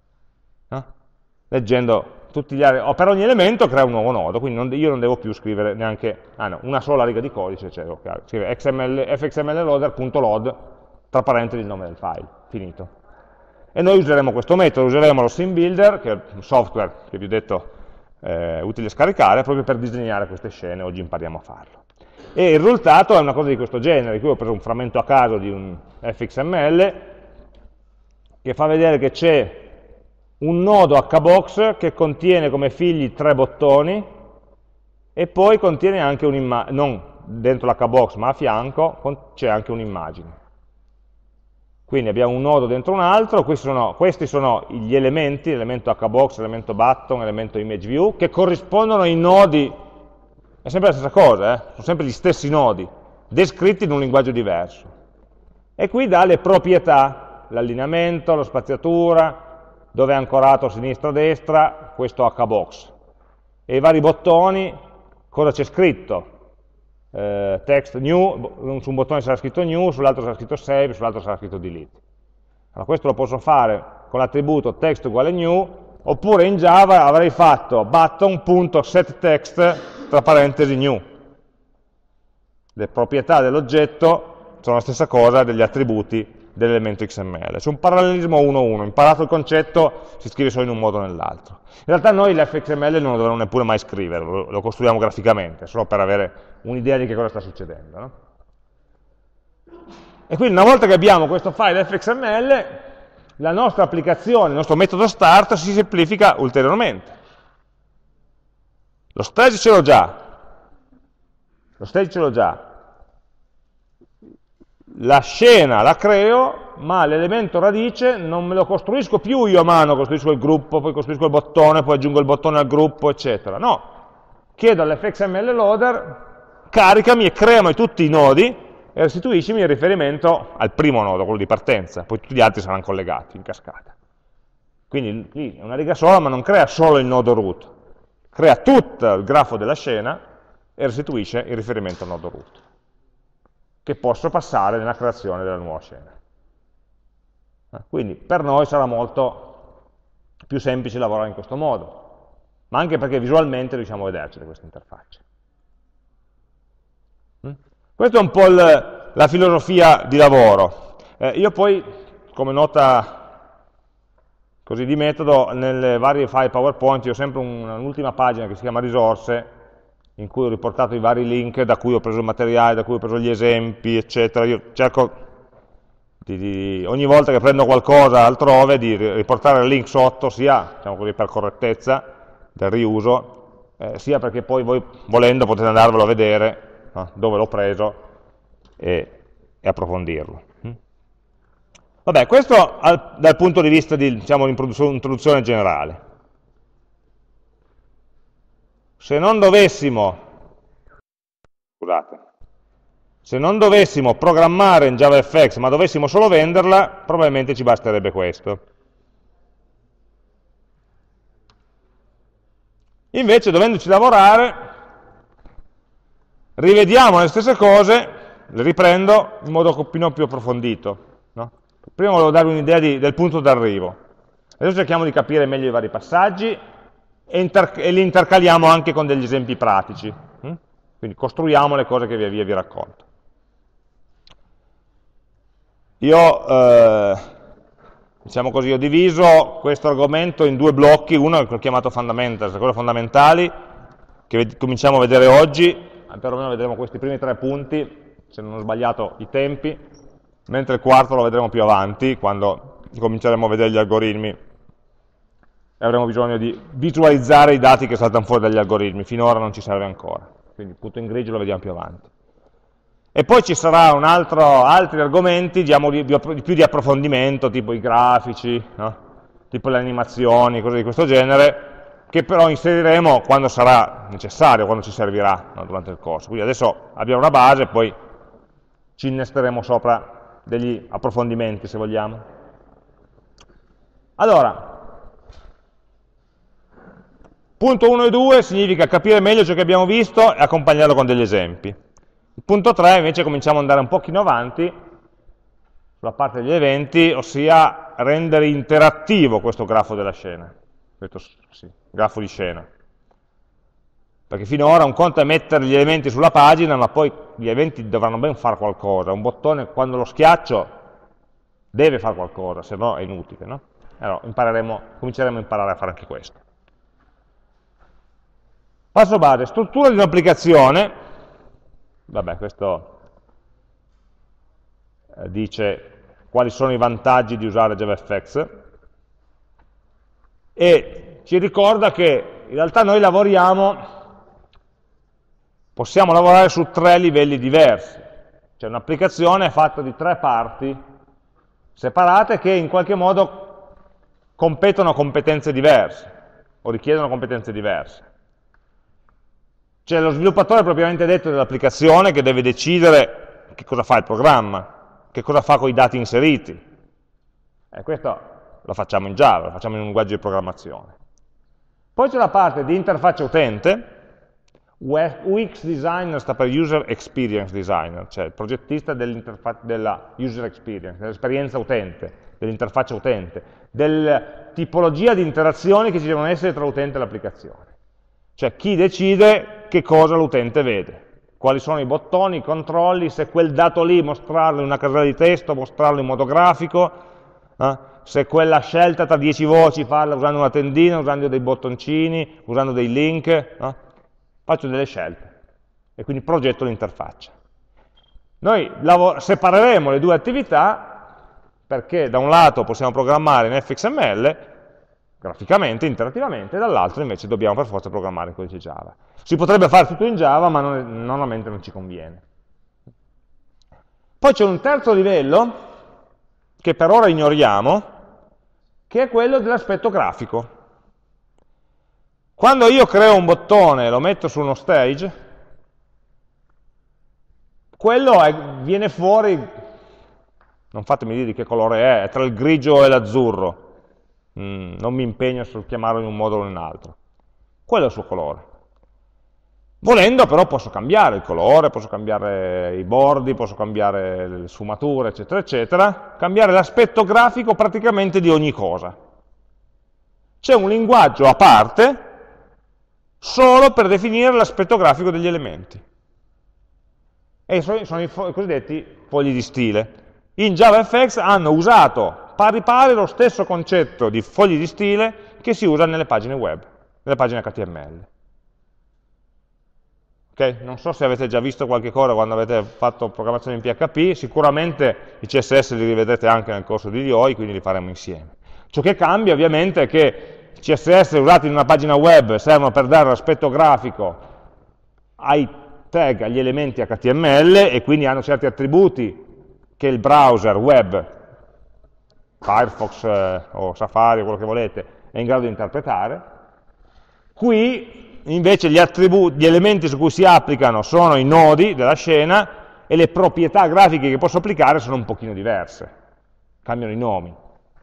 Leggendo tutti gli altri, per ogni elemento crea un nuovo nodo, quindi io non devo più scrivere neanche, una sola riga di codice, cioè scrive fxml.load, tra parentesi il nome del file, finito. E noi useremo questo metodo, useremo lo scene builder, che è un software che vi ho detto è utile scaricare, proprio per disegnare queste scene, oggi impariamo a farlo. E il risultato è una cosa di questo genere, qui ho preso un frammento a caso di un fxml, che fa vedere che c'è un nodo hbox che contiene come figli 3 bottoni e poi contiene anche un'immagine, non dentro l'hbox ma a fianco c'è anche un'immagine. Quindi abbiamo un nodo dentro un altro, questi sono gli elementi, l'elemento hbox, l'elemento button, l'elemento image view, che corrispondono ai nodi, è sempre la stessa cosa, sono sempre gli stessi nodi, descritti in un linguaggio diverso. E qui dà le proprietà, l'allineamento, la spaziatura, dove è ancorato a sinistra o a destra, questo hbox. E i vari bottoni, cosa c'è scritto? Text new, su un bottone sarà scritto new, sull'altro sarà scritto save, sull'altro sarà scritto delete. Allora questo lo posso fare con l'attributo text uguale new, oppure in Java avrei fatto button.setText tra parentesi new. Le proprietà dell'oggetto sono la stessa cosa degli attributi dell'elemento XML. C'è un parallelismo 1-1, imparato il concetto, si scrive solo in un modo o nell'altro. In realtà noi l'fxml non lo dovremmo neppure mai scrivere, lo costruiamo graficamente, solo per avere un'idea di che cosa sta succedendo. No? E quindi una volta che abbiamo questo file fxml, la nostra applicazione, il nostro metodo start si semplifica ulteriormente. Lo stage ce l'ho già, la scena la creo, ma l'elemento radice non me lo costruisco più io a mano, costruisco il gruppo, poi costruisco il bottone, poi aggiungo il bottone al gruppo, eccetera. No, chiedo all'fxml loader, caricami e creami tutti i nodi e restituiscimi il riferimento al primo nodo, quello di partenza, poi tutti gli altri saranno collegati in cascata. Quindi lì è una riga sola, ma non crea solo il nodo root, crea tutto il grafo della scena e restituisce il riferimento al nodo root, che posso passare nella creazione della nuova scena. Quindi per noi sarà molto più semplice lavorare in questo modo, ma anche perché visualmente riusciamo a vederci da questa interfaccia. Questa è un po' la filosofia di lavoro. Io poi, come nota così di metodo, nelle varie file PowerPoint, io ho sempre un'ultima pagina che si chiama risorse, in cui ho riportato i vari link da cui ho preso il materiale, da cui ho preso gli esempi, eccetera. Io cerco ogni volta che prendo qualcosa altrove di riportare il link sotto, sia diciamo così, per correttezza del riuso, sia perché poi voi volendo potete andarvelo a vedere dove l'ho preso e approfondirlo. Vabbè, questo dal punto di vista di diciamo, introduzione generale. Se non dovessimo programmare in JavaFX, ma dovessimo solo venderla, probabilmente ci basterebbe questo. Invece, dovendoci lavorare, rivediamo le stesse cose, le riprendo in modo un pochino più approfondito. No? Prima volevo darvi un'idea del punto d'arrivo. Adesso cerchiamo di capire meglio i vari passaggi e li intercaliamo anche con degli esempi pratici. Quindi costruiamo le cose che via via vi racconto. Diciamo così, ho diviso questo argomento in due blocchi, uno che ho chiamato fundamentals, le cose fondamentali, che cominciamo a vedere oggi, perlomeno vedremo questi primi 3 punti, se non ho sbagliato i tempi, mentre il quarto lo vedremo più avanti, quando cominceremo a vedere gli algoritmi e avremo bisogno di visualizzare i dati che saltano fuori dagli algoritmi, finora non ci serve ancora, quindi il punto in grigio lo vediamo più avanti. E poi ci saranno altri argomenti diciamo, più di approfondimento, tipo i grafici, no? Tipo le animazioni, cose di questo genere, che però inseriremo quando sarà necessario, quando ci servirà durante il corso. Quindi adesso abbiamo una base, poi ci innesteremo sopra degli approfondimenti, se vogliamo. Allora, punto 1 e 2 significa capire meglio ciò che abbiamo visto e accompagnarlo con degli esempi. Il punto 3 invece cominciamo ad andare un pochino avanti sulla parte degli eventi, ossia rendere interattivo questo grafo della scena, questo sì, grafo di scena. Perché finora un conto è mettere gli elementi sulla pagina, ma poi gli eventi dovranno ben fare qualcosa. Un bottone, quando lo schiaccio, deve fare qualcosa, se no è inutile, no? Allora cominceremo a imparare a fare anche questo. Passo base, struttura di un'applicazione. Vabbè, questo dice quali sono i vantaggi di usare JavaFX e ci ricorda che in realtà noi possiamo lavorare su 3 livelli diversi. Cioè un'applicazione è fatta di 3 parti separate che in qualche modo competono a competenze diverse o richiedono competenze diverse. C'è lo sviluppatore propriamente detto dell'applicazione che deve decidere che cosa fa il programma, che cosa fa con i dati inseriti. E questo lo facciamo in Java, lo facciamo in un linguaggio di programmazione. Poi c'è la parte di interfaccia utente, UX designer sta per user experience designer, cioè il progettista della user experience, dell'esperienza utente, dell'interfaccia utente, della tipologia di interazioni che ci devono essere tra l'utente e l'applicazione. Cioè chi decide che cosa l'utente vede, quali sono i bottoni, i controlli, se quel dato lì mostrarlo in una casella di testo, mostrarlo in modo grafico, se quella scelta tra 10 voci farla usando una tendina, usando dei bottoncini, usando dei link, faccio delle scelte e quindi progetto l'interfaccia. Noi separeremo le 2 attività perché da un lato possiamo programmare in fxml, graficamente, interattivamente, e dall'altro invece dobbiamo per forza programmare in codice Java. Si potrebbe fare tutto in Java, ma normalmente non ci conviene. Poi c'è un terzo livello, che per ora ignoriamo, che è quello dell'aspetto grafico. Quando io creo un bottone e lo metto su uno stage, quello viene fuori, non fatemi dire di che colore è tra il grigio e l'azzurro, non mi impegno sul chiamarlo in un modo o in un altro. Quello è il suo colore. Volendo però posso cambiare il colore, posso cambiare i bordi, posso cambiare le sfumature, eccetera, eccetera, cambiare l'aspetto grafico praticamente di ogni cosa. C'è un linguaggio a parte solo per definire l'aspetto grafico degli elementi. E sono i cosiddetti fogli di stile. In JavaFX hanno usato pari pari lo stesso concetto di fogli di stile che si usa nelle pagine web, nelle pagine HTML. Okay? Non so se avete già visto qualche cosa quando avete fatto programmazione in PHP, sicuramente i CSS li rivedrete anche nel corso di IOI, quindi li faremo insieme. Ciò che cambia ovviamente è che i CSS usati in una pagina web servono per dare l'aspetto grafico ai tag, agli elementi HTML, e quindi hanno certi attributi che il browser web, Firefox o Safari o quello che volete, è in grado di interpretare. Qui invece gli elementi su cui si applicano sono i nodi della scena e le proprietà grafiche che posso applicare sono un pochino diverse, cambiano i nomi.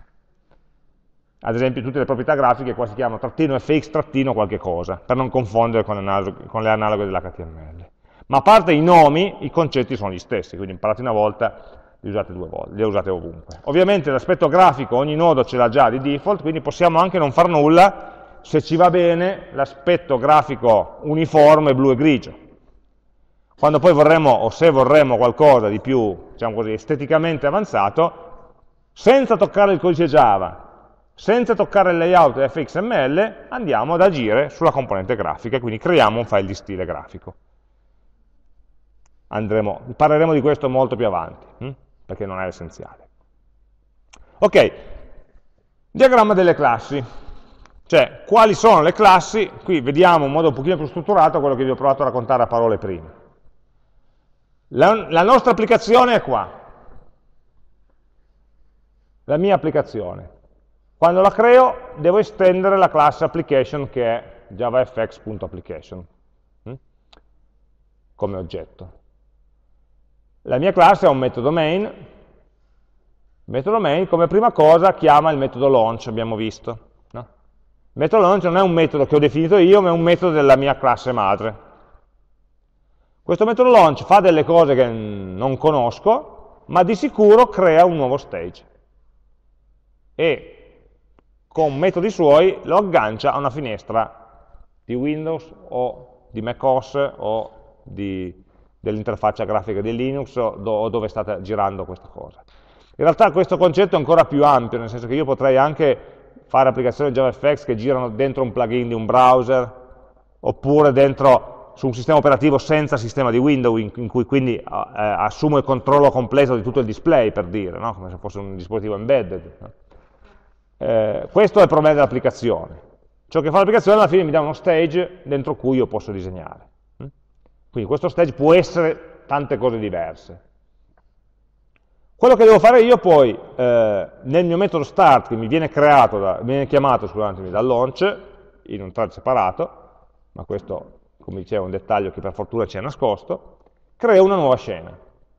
Ad esempio tutte le proprietà grafiche qua si chiamano "-fx" qualche cosa, per non confondere con le analoghe dell'HTML. Ma a parte i nomi, i concetti sono gli stessi, quindi imparati una volta, li usate due volte, li usate ovunque. Ovviamente l'aspetto grafico ogni nodo ce l'ha già di default, quindi possiamo anche non far nulla se ci va bene l'aspetto grafico uniforme blu e grigio. Quando poi vorremmo, o se vorremmo qualcosa di più, diciamo così, esteticamente avanzato, senza toccare il codice Java, senza toccare il layout di fxml, andiamo ad agire sulla componente grafica, quindi creiamo un file di stile grafico. Parleremo di questo molto più avanti, perché non è essenziale. Ok, diagramma delle classi. Cioè, quali sono le classi? Qui vediamo in modo un pochino più strutturato quello che vi ho provato a raccontare a parole prima. La nostra applicazione è qua. La mia applicazione. Quando la creo devo estendere la classe application che è javafx.application come oggetto. La mia classe ha un metodo main. Il metodo main come prima cosa chiama il metodo launch, abbiamo visto. No? Il metodo launch non è un metodo che ho definito io, ma è un metodo della mia classe madre. Questo metodo launch fa delle cose che non conosco, ma di sicuro crea un nuovo stage. E con metodi suoi lo aggancia a una finestra di Windows o di macOS o dell'interfaccia grafica di Linux o dove state girando questa cosa. In realtà questo concetto è ancora più ampio, nel senso che io potrei anche fare applicazioni JavaFX che girano dentro un plugin di un browser, oppure dentro su un sistema operativo senza sistema di Windows, in cui quindi assumo il controllo completo di tutto il display, per dire, no? Come se fosse un dispositivo embedded. No? Questo è il problema dell'applicazione. Ciò che fa l'applicazione alla fine mi dà uno stage dentro cui io posso disegnare. Quindi questo stage può essere tante cose diverse. Quello che devo fare io poi, nel mio metodo start, che mi viene chiamato dal launch, in un thread separato, ma questo, come dicevo, è un dettaglio che per fortuna ci è nascosto, creo una nuova scena.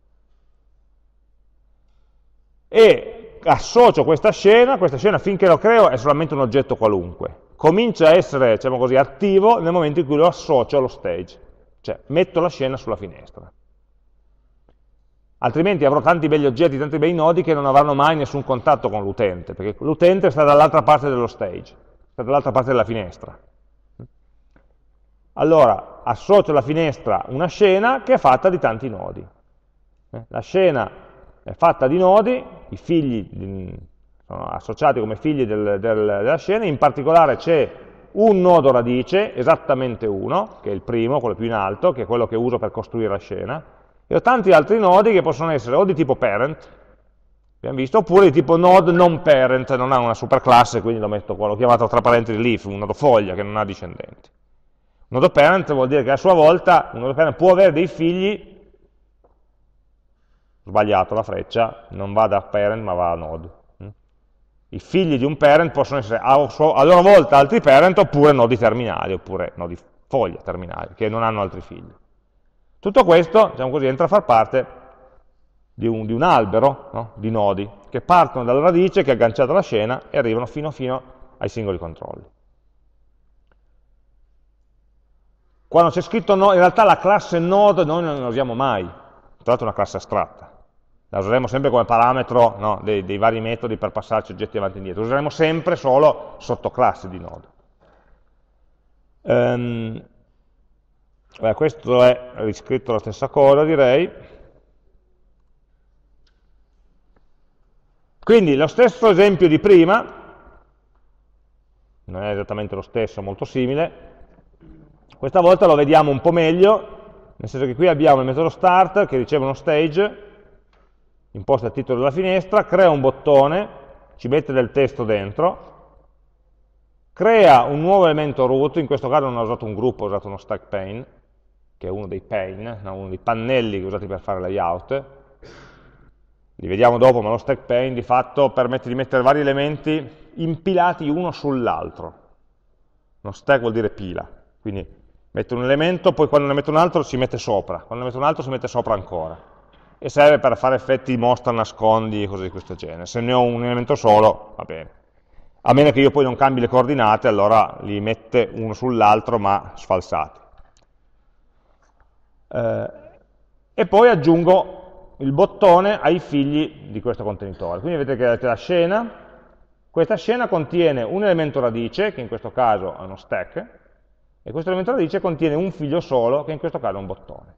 E associo questa scena finché lo creo è solamente un oggetto qualunque. Comincia a essere, diciamo così, attivo nel momento in cui lo associo allo stage. Cioè, metto la scena sulla finestra. Altrimenti avrò tanti belli oggetti, tanti bei nodi che non avranno mai nessun contatto con l'utente, perché l'utente sta dall'altra parte dello stage, sta dall'altra parte della finestra. Allora, associo alla finestra una scena che è fatta di tanti nodi. La scena è fatta di nodi, i figli sono associati come figli della scena, in particolare c'è un nodo radice, esattamente uno, che è il primo, quello più in alto, che è quello che uso per costruire la scena, e ho tanti altri nodi che possono essere o di tipo parent, abbiamo visto, oppure di tipo node non parent, non ha una superclasse, quindi lo metto qua, l'ho chiamato tra parentesi leaf, un nodo foglia che non ha discendenti. Un nodo parent vuol dire che a sua volta un nodo parent può avere dei figli, sbagliato la freccia, non va da parent ma va a node. I figli di un parent possono essere a loro volta altri parent, oppure nodi terminali, oppure nodi foglia terminali, che non hanno altri figli. Tutto questo, diciamo così, entra a far parte di un albero, no? Di nodi, che partono dalla radice che è agganciata alla scena e arrivano fino ai singoli controlli. Quando c'è scritto node, in realtà la classe node noi non la usiamo mai, tra l'altro è una classe astratta. La useremo sempre come parametro, no, dei vari metodi per passarci oggetti avanti e indietro. Useremo sempre solo sottoclassi di nodo. Questo è riscritto la stessa cosa, direi. Quindi lo stesso esempio di prima, non è esattamente lo stesso, molto simile, questa volta lo vediamo un po' meglio nel senso che qui abbiamo il metodo start che riceve uno stage, imposta il titolo della finestra, crea un bottone, ci mette del testo dentro, crea un nuovo elemento root, in questo caso non ho usato un gruppo, ho usato uno stack pane, che è uno dei pane, no, uno dei pannelli usati per fare layout. Li vediamo dopo, ma lo stack pane di fatto permette di mettere vari elementi impilati uno sull'altro. Uno stack vuol dire pila, quindi metto un elemento, poi quando ne metto un altro si mette sopra, quando ne metto un altro si mette sopra ancora. E serve per fare effetti mostra, nascondi, cose di questo genere. Se ne ho un elemento solo, va bene. A meno che io poi non cambi le coordinate, allora li mette uno sull'altro ma sfalsati. E poi aggiungo il bottone ai figli di questo contenitore. Quindi vedete che avete la scena, questa scena contiene un elemento radice, che in questo caso è uno stack, e questo elemento radice contiene un figlio solo, che in questo caso è un bottone.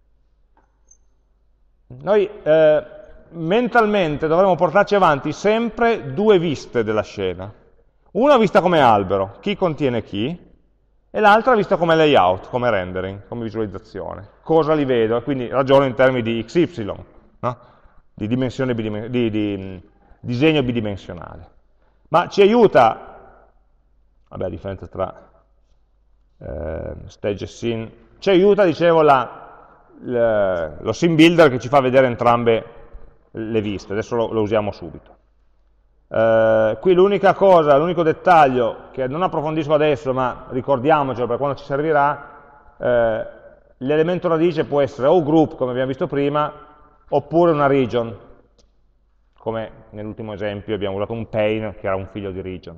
Noi mentalmente dovremmo portarci avanti sempre due viste della scena. Una vista come albero, chi contiene chi, e l'altra vista come layout, come rendering, come visualizzazione. Cosa li vedo? Quindi ragiono in termini di XY, no? Di disegno bidimensionale. Ma ci aiuta, vabbè, la differenza tra stage e scene, ci aiuta, dicevo, lo scene builder che ci fa vedere entrambe le viste, adesso lo usiamo subito. Qui l'unica cosa, l'unico dettaglio che non approfondisco adesso, ma ricordiamocelo per quando ci servirà, l'elemento radice può essere o group, come abbiamo visto prima, oppure una region, come nell'ultimo esempio abbiamo usato un pane che era un figlio di region.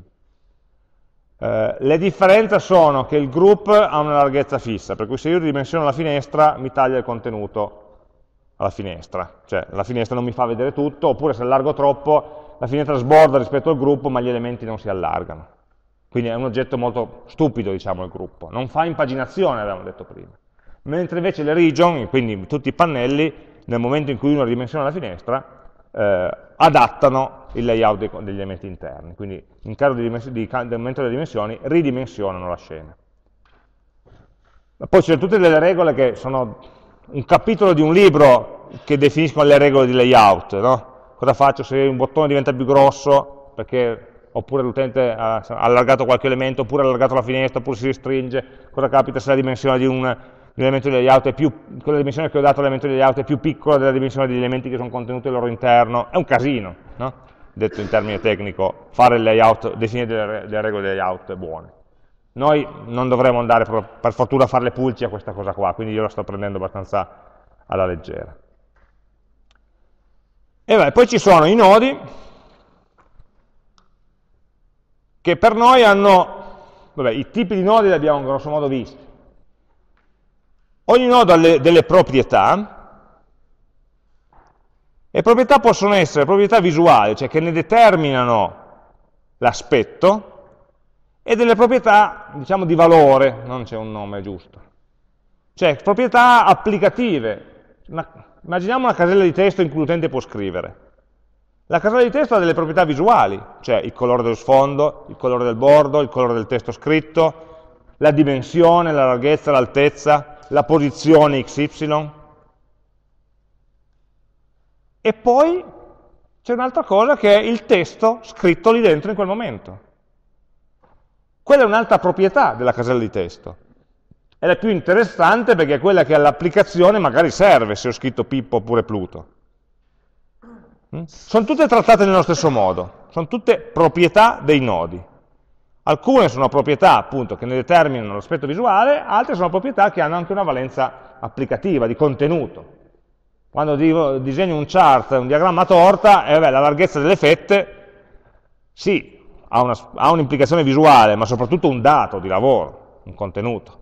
Le differenze sono che il group ha una larghezza fissa, per cui se io ridimensiono la finestra mi taglia il contenuto alla finestra, cioè la finestra non mi fa vedere tutto, oppure se allargo troppo la finestra sborda rispetto al gruppo ma gli elementi non si allargano. Quindi è un oggetto molto stupido, diciamo, il gruppo. Non fa impaginazione, avevamo detto prima. Mentre invece le region, quindi tutti i pannelli, nel momento in cui uno ridimensiona la finestra, adattano il layout degli elementi interni. Quindi in caso di aumento delle dimensioni, ridimensionano la scena. Poi ci sono tutte delle regole che sono un capitolo di un libro che definiscono le regole di layout, no? Cosa faccio se un bottone diventa più grosso, oppure l'utente ha allargato qualche elemento, oppure ha allargato la finestra, oppure si restringe, cosa capita se la dimensione di un elemento di layout è quella dimensione che ho dato all'elemento di layout è più piccola della dimensione degli elementi che sono contenuti al loro interno, è un casino, no? Detto in termine tecnico, fare il layout, definire delle regole di layout buone. Noi non dovremo andare per fortuna a fare le pulci a questa cosa qua, quindi io la sto prendendo abbastanza alla leggera. E beh, poi ci sono i nodi che per noi hanno, vabbè, i tipi di nodi li abbiamo grosso modo visti. Ogni nodo ha delle proprietà, e proprietà possono essere proprietà visuali, cioè che ne determinano l'aspetto, e delle proprietà, diciamo, di valore, non c'è un nome giusto. Cioè, proprietà applicative. Immaginiamo una casella di testo in cui l'utente può scrivere. La casella di testo ha delle proprietà visuali, cioè il colore dello sfondo, il colore del bordo, il colore del testo scritto, la dimensione, la larghezza, l'altezza, la posizione XY. E poi c'è un'altra cosa che è il testo scritto lì dentro in quel momento. Quella è un'altra proprietà della casella di testo. È la più interessante perché è quella che all'applicazione magari serve se ho scritto Pippo oppure Pluto. Sono tutte trattate nello stesso modo, sono tutte proprietà dei nodi. Alcune sono proprietà appunto che ne determinano l'aspetto visuale, altre sono proprietà che hanno anche una valenza applicativa, di contenuto. Quando disegno un chart, un diagramma a torta, la larghezza delle fette, sì, ha un'implicazione visuale, ma soprattutto un dato di lavoro, un contenuto.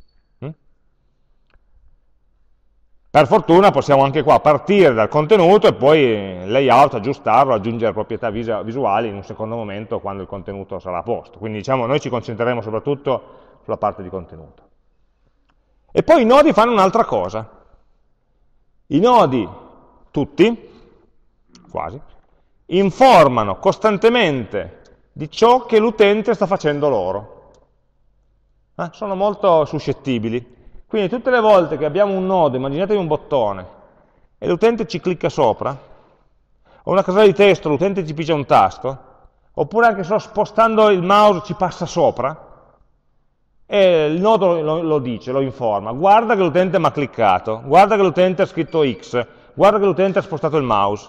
Per fortuna possiamo anche qua partire dal contenuto e poi il layout aggiustarlo, aggiungere proprietà visuali in un secondo momento quando il contenuto sarà a posto. Quindi diciamo noi ci concentreremo soprattutto sulla parte di contenuto. E poi i nodi fanno un'altra cosa. I nodi, tutti, quasi, informano costantemente di ciò che l'utente sta facendo loro. Sono molto suscettibili. Quindi tutte le volte che abbiamo un nodo, immaginatevi un bottone, e l'utente ci clicca sopra, o una casella di testo, l'utente ci pigia un tasto, oppure anche solo spostando il mouse ci passa sopra, e il nodo lo dice, lo informa, guarda che l'utente mi ha cliccato, guarda che l'utente ha scritto X, guarda che l'utente ha spostato il mouse.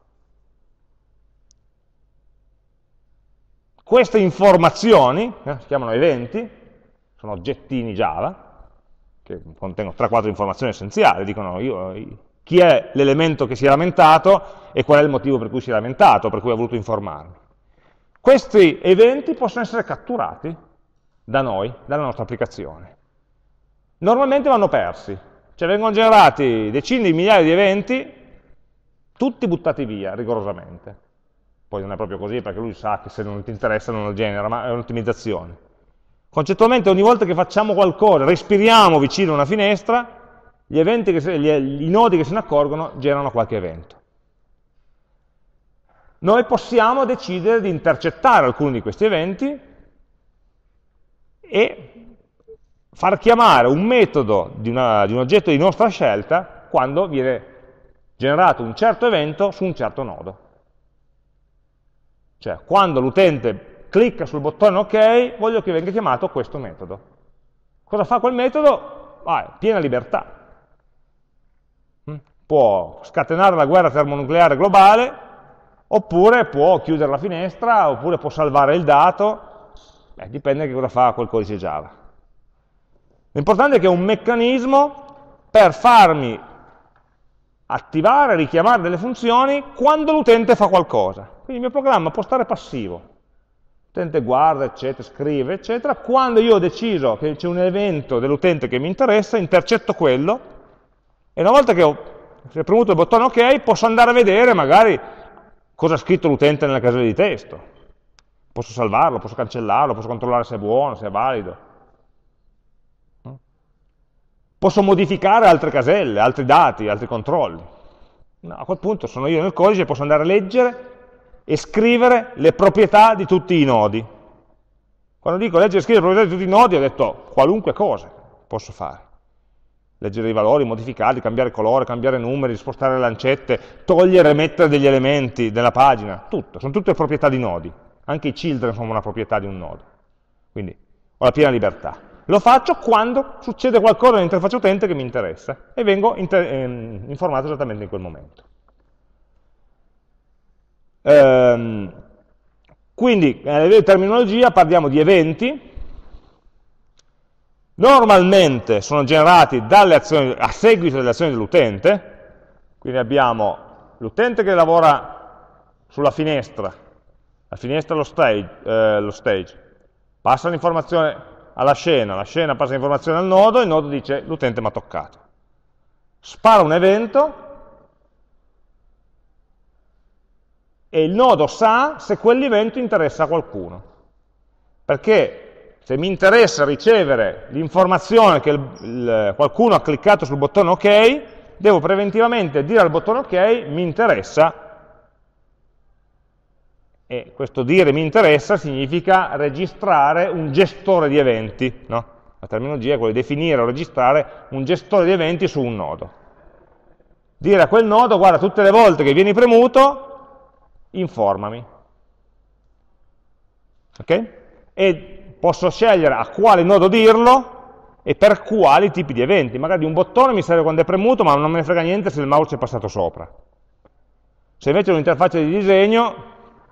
Queste informazioni, si chiamano eventi, sono oggettini Java, che contengono 3-4 informazioni essenziali, dicono chi è l'elemento che si è lamentato e qual è il motivo per cui si è lamentato, per cui ha voluto informarmi. Questi eventi possono essere catturati da noi, dalla nostra applicazione. Normalmente vanno persi, cioè vengono generati decine di migliaia di eventi, tutti buttati via, rigorosamente. Poi non è proprio così, perché lui sa che se non ti interessa non lo genera, ma è un'ottimizzazione. Concettualmente ogni volta che facciamo qualcosa, respiriamo vicino a una finestra, i nodi che se ne accorgono generano qualche evento. Noi possiamo decidere di intercettare alcuni di questi eventi e far chiamare un metodo di un oggetto di nostra scelta quando viene generato un certo evento su un certo nodo. Cioè, quando l'utente clicca sul bottone OK, voglio che venga chiamato questo metodo. Cosa fa quel metodo? Piena libertà. Può scatenare la guerra termonucleare globale, oppure può chiudere la finestra, oppure può salvare il dato, dipende da cosa fa quel codice Java. L'importante è che è un meccanismo per farmi attivare, richiamare delle funzioni quando l'utente fa qualcosa. Quindi il mio programma può stare passivo. L'utente guarda, eccetera, scrive, eccetera. Quando io ho deciso che c'è un evento dell'utente che mi interessa, intercetto quello, e una volta che ho premuto il bottone OK, posso andare a vedere magari cosa ha scritto l'utente nella casella di testo. Posso salvarlo, posso cancellarlo, posso controllare se è buono, se è valido. Posso modificare altre caselle, altri dati, altri controlli. No, a quel punto sono io nel codice e posso andare a leggere e scrivere le proprietà di tutti i nodi. Quando dico leggere e scrivere le proprietà di tutti i nodi, ho detto qualunque cosa posso fare. Leggere i valori, modificarli, cambiare colore, cambiare numeri, spostare le lancette, togliere e mettere degli elementi nella pagina, tutto. Sono tutte proprietà di nodi. Anche i children sono una proprietà di un nodo. Quindi ho la piena libertà. Lo faccio quando succede qualcosa nell'interfaccia utente che mi interessa e vengo informato esattamente in quel momento. Quindi, a livello di terminologia, parliamo di eventi. Normalmente sono generati dalle azioni, a seguito delle azioni dell'utente. Quindi abbiamo l'utente che lavora sulla finestra, la finestra lo stage, passa l'informazione alla scena, la scena passa l'informazione al nodo, il nodo dice l'utente mi ha toccato. Spara un evento e il nodo sa se quell'evento interessa a qualcuno. Perché se mi interessa ricevere l'informazione che qualcuno ha cliccato sul bottone OK, devo preventivamente dire al bottone OK mi interessa. E questo dire mi interessa significa registrare un gestore di eventi, no? La terminologia è quella di definire o registrare un gestore di eventi su un nodo. Dire a quel nodo, guarda, tutte le volte che vieni premuto, informami. Ok? E posso scegliere a quale nodo dirlo e per quali tipi di eventi. Magari un bottone mi serve quando è premuto, ma non me ne frega niente se il mouse è passato sopra. Se invece è un'interfaccia di disegno,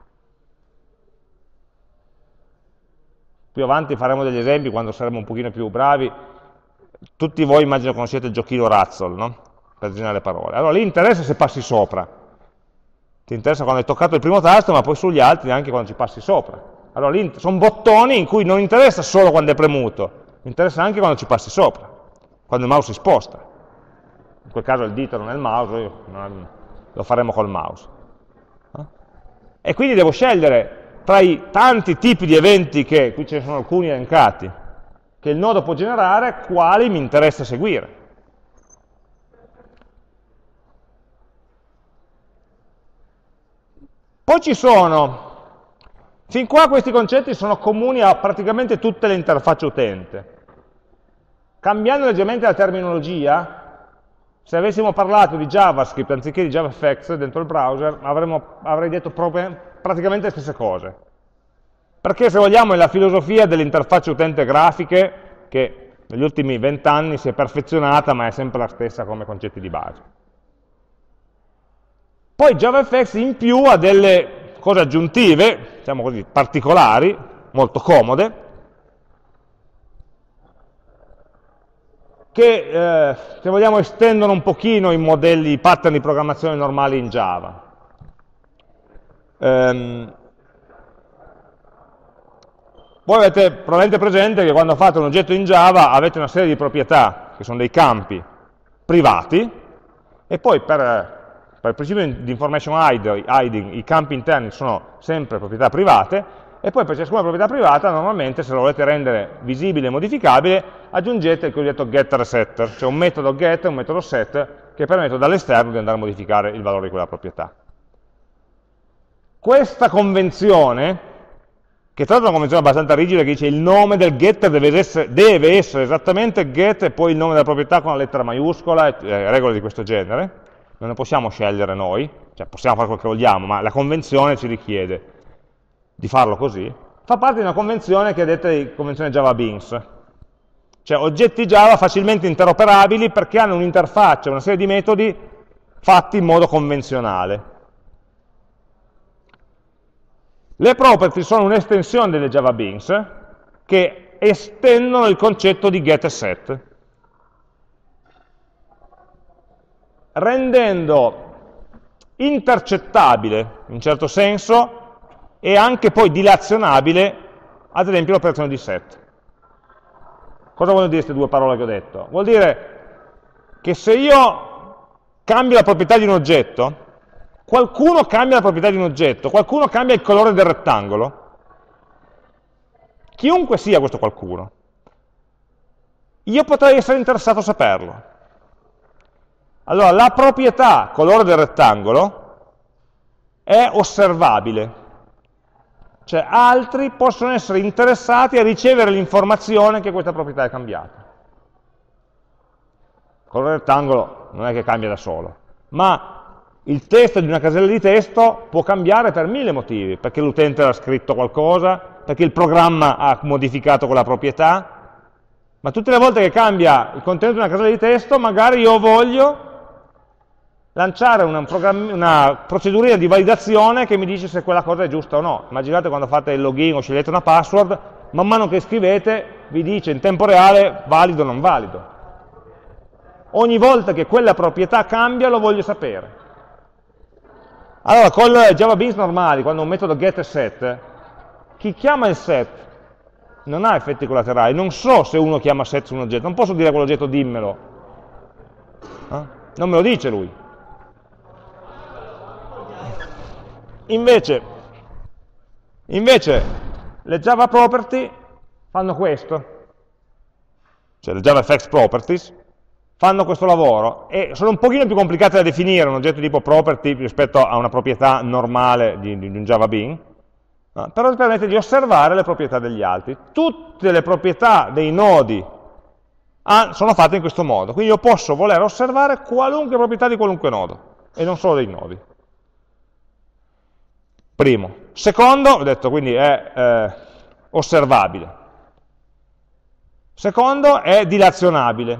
più avanti faremo degli esempi quando saremo un pochino più bravi. Tutti voi immagino conosciate il giochino Razzle, no? Per disegnare le parole. Allora lì interessa se passi sopra. Ti interessa quando hai toccato il primo tasto, ma poi sugli altri anche quando ci passi sopra. Allora lì sono bottoni in cui non interessa solo quando è premuto, interessa anche quando ci passi sopra, quando il mouse si sposta. In quel caso il dito non è il mouse, lo faremo col mouse. E quindi devo scegliere tra i tanti tipi di eventi che, qui ce ne sono alcuni elencati, che il nodo può generare, quali mi interessa seguire. Poi ci sono, fin qua questi concetti sono comuni a praticamente tutte le interfacce utente. Cambiando leggermente la terminologia, se avessimo parlato di JavaScript anziché di JavaFX dentro il browser, avrei detto praticamente le stesse cose. Perché se vogliamo è la filosofia delle interfacce utente grafiche che negli ultimi 20 anni si è perfezionata, ma è sempre la stessa come concetti di base. Poi JavaFX in più ha delle cose aggiuntive, diciamo così, particolari, molto comode, che se vogliamo estendono un pochino i modelli, i pattern di programmazione normali in Java. Voi avete probabilmente presente che quando fate un oggetto in Java avete una serie di proprietà, che sono dei campi privati, e poi per il principio di information hiding i campi interni sono sempre proprietà private, e poi per ciascuna proprietà privata normalmente, se lo volete rendere visibile e modificabile, aggiungete il cosiddetto getter e setter, cioè un metodo get e un metodo set che permettono dall'esterno di andare a modificare il valore di quella proprietà. Questa convenzione, che tra l'altro è una convenzione abbastanza rigida, che dice il nome del getter deve essere esattamente get e poi il nome della proprietà con la lettera maiuscola, e regole di questo genere, non ne possiamo scegliere noi, cioè possiamo fare quel che vogliamo, ma la convenzione ci richiede di farlo così, fa parte di una convenzione che è detta di convenzione Java Beans, cioè oggetti Java facilmente interoperabili perché hanno un'interfaccia, una serie di metodi fatti in modo convenzionale. Le property sono un'estensione delle Java Beans che estendono il concetto di get e set, rendendo intercettabile, in un certo senso, e anche poi dilazionabile, ad esempio, l'operazione di set. Cosa vogliono dire queste due parole che ho detto? Vuol dire che se io cambio la proprietà di un oggetto, qualcuno cambia la proprietà di un oggetto, qualcuno cambia il colore del rettangolo, chiunque sia questo qualcuno, io potrei essere interessato a saperlo. Allora, la proprietà colore del rettangolo è osservabile. Cioè altri possono essere interessati a ricevere l'informazione che questa proprietà è cambiata. Il colore del rettangolo non è che cambia da solo, ma il testo di una casella di testo può cambiare per mille motivi, perché l'utente ha scritto qualcosa, perché il programma ha modificato quella proprietà, ma tutte le volte che cambia il contenuto di una casella di testo, magari io voglio lanciare una procedurina di validazione che mi dice se quella cosa è giusta o no. Immaginate quando fate il login o scegliete una password, man mano che scrivete vi dice in tempo reale valido o non valido. Ogni volta che quella proprietà cambia lo voglio sapere. Allora con Java Beans normali, quando un metodo get e set, chi chiama il set non ha effetti collaterali, non so se uno chiama set su un oggetto, non posso dire a quell'oggetto dimmelo, non me lo dice lui. Invece le Java property fanno questo, cioè le JavaFX properties fanno questo lavoro e sono un pochino più complicate da definire un oggetto tipo property rispetto a una proprietà normale di un Java Bean, però permette di osservare le proprietà degli altri. Tutte le proprietà dei nodi sono fatte in questo modo, quindi io posso voler osservare qualunque proprietà di qualunque nodo e non solo dei nodi. Primo. Secondo, ho detto, quindi è osservabile. Secondo, è dilazionabile.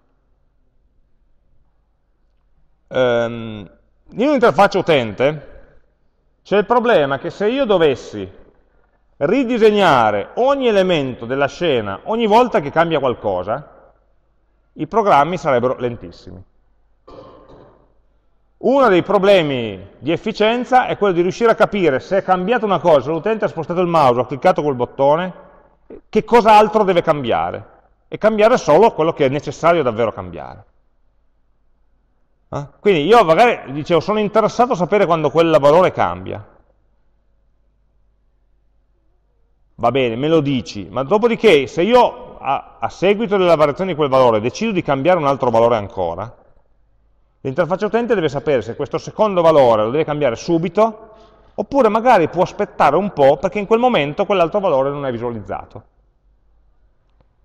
In un'interfaccia utente c'è il problema che se io dovessi ridisegnare ogni elemento della scena ogni volta che cambia qualcosa, i programmi sarebbero lentissimi. Uno dei problemi di efficienza è quello di riuscire a capire se è cambiata una cosa, l'utente ha spostato il mouse, ha cliccato quel bottone, che cos'altro deve cambiare, e cambiare solo quello che è necessario davvero cambiare. Quindi io magari dicevo, sono interessato a sapere quando quel valore cambia. Va bene, me lo dici, ma dopodiché se io a seguito della variazione di quel valore decido di cambiare un altro valore ancora, l'interfaccia utente deve sapere se questo secondo valore lo deve cambiare subito, oppure magari può aspettare un po' perché in quel momento quell'altro valore non è visualizzato.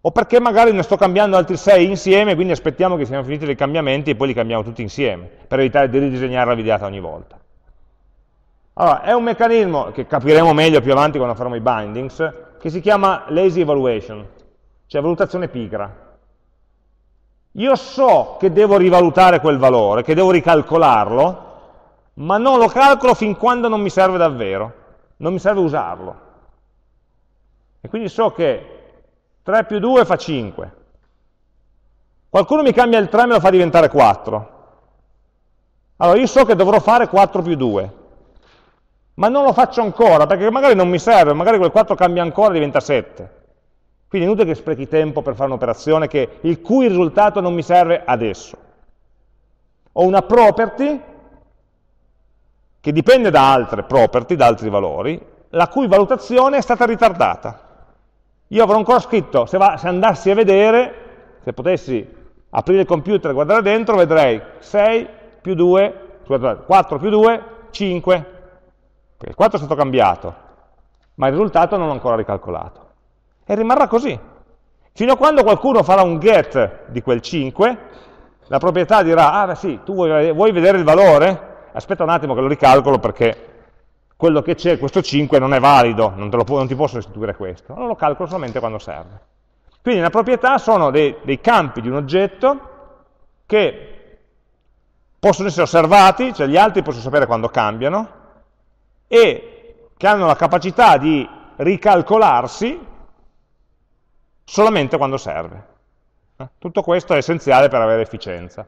o perché magari ne sto cambiando altri 6 insieme, quindi aspettiamo che siano finiti dei cambiamenti e poi li cambiamo tutti insieme, per evitare di ridisegnare la videata ogni volta. Allora, è un meccanismo che capiremo meglio più avanti quando faremo i bindings, che si chiama lazy evaluation, cioè valutazione pigra. Io so che devo rivalutare quel valore, che devo ricalcolarlo, ma non lo calcolo fin quando non mi serve davvero, non mi serve usarlo. E quindi so che 3 più 2 fa 5. Qualcuno mi cambia il 3 e me lo fa diventare 4. Allora io so che dovrò fare 4 più 2, ma non lo faccio ancora, perché magari non mi serve, magari quel 4 cambia ancora e diventa 7. Quindi è inutile che sprechi tempo per fare un'operazione il cui risultato non mi serve adesso. Ho una property che dipende da altre property, da altri valori, la cui valutazione è stata ritardata. Io avrò ancora scritto, se andassi a vedere, se potessi aprire il computer e guardare dentro, vedrei 6 più 2, scusate, 4 più 2, 5, perché il 4 è stato cambiato, ma il risultato non l'ho ancora ricalcolato. E rimarrà così. Fino a quando qualcuno farà un get di quel 5, la proprietà dirà, ah beh sì, tu vuoi vedere il valore? Aspetta un attimo che lo ricalcolo perché quello che c'è, questo 5, non è valido, non ti posso restituire questo. Allora lo calcolo solamente quando serve. Quindi le proprietà sono dei campi di un oggetto che possono essere osservati, cioè gli altri possono sapere quando cambiano, e che hanno la capacità di ricalcolarsi solamente quando serve. Tutto questo è essenziale per avere efficienza.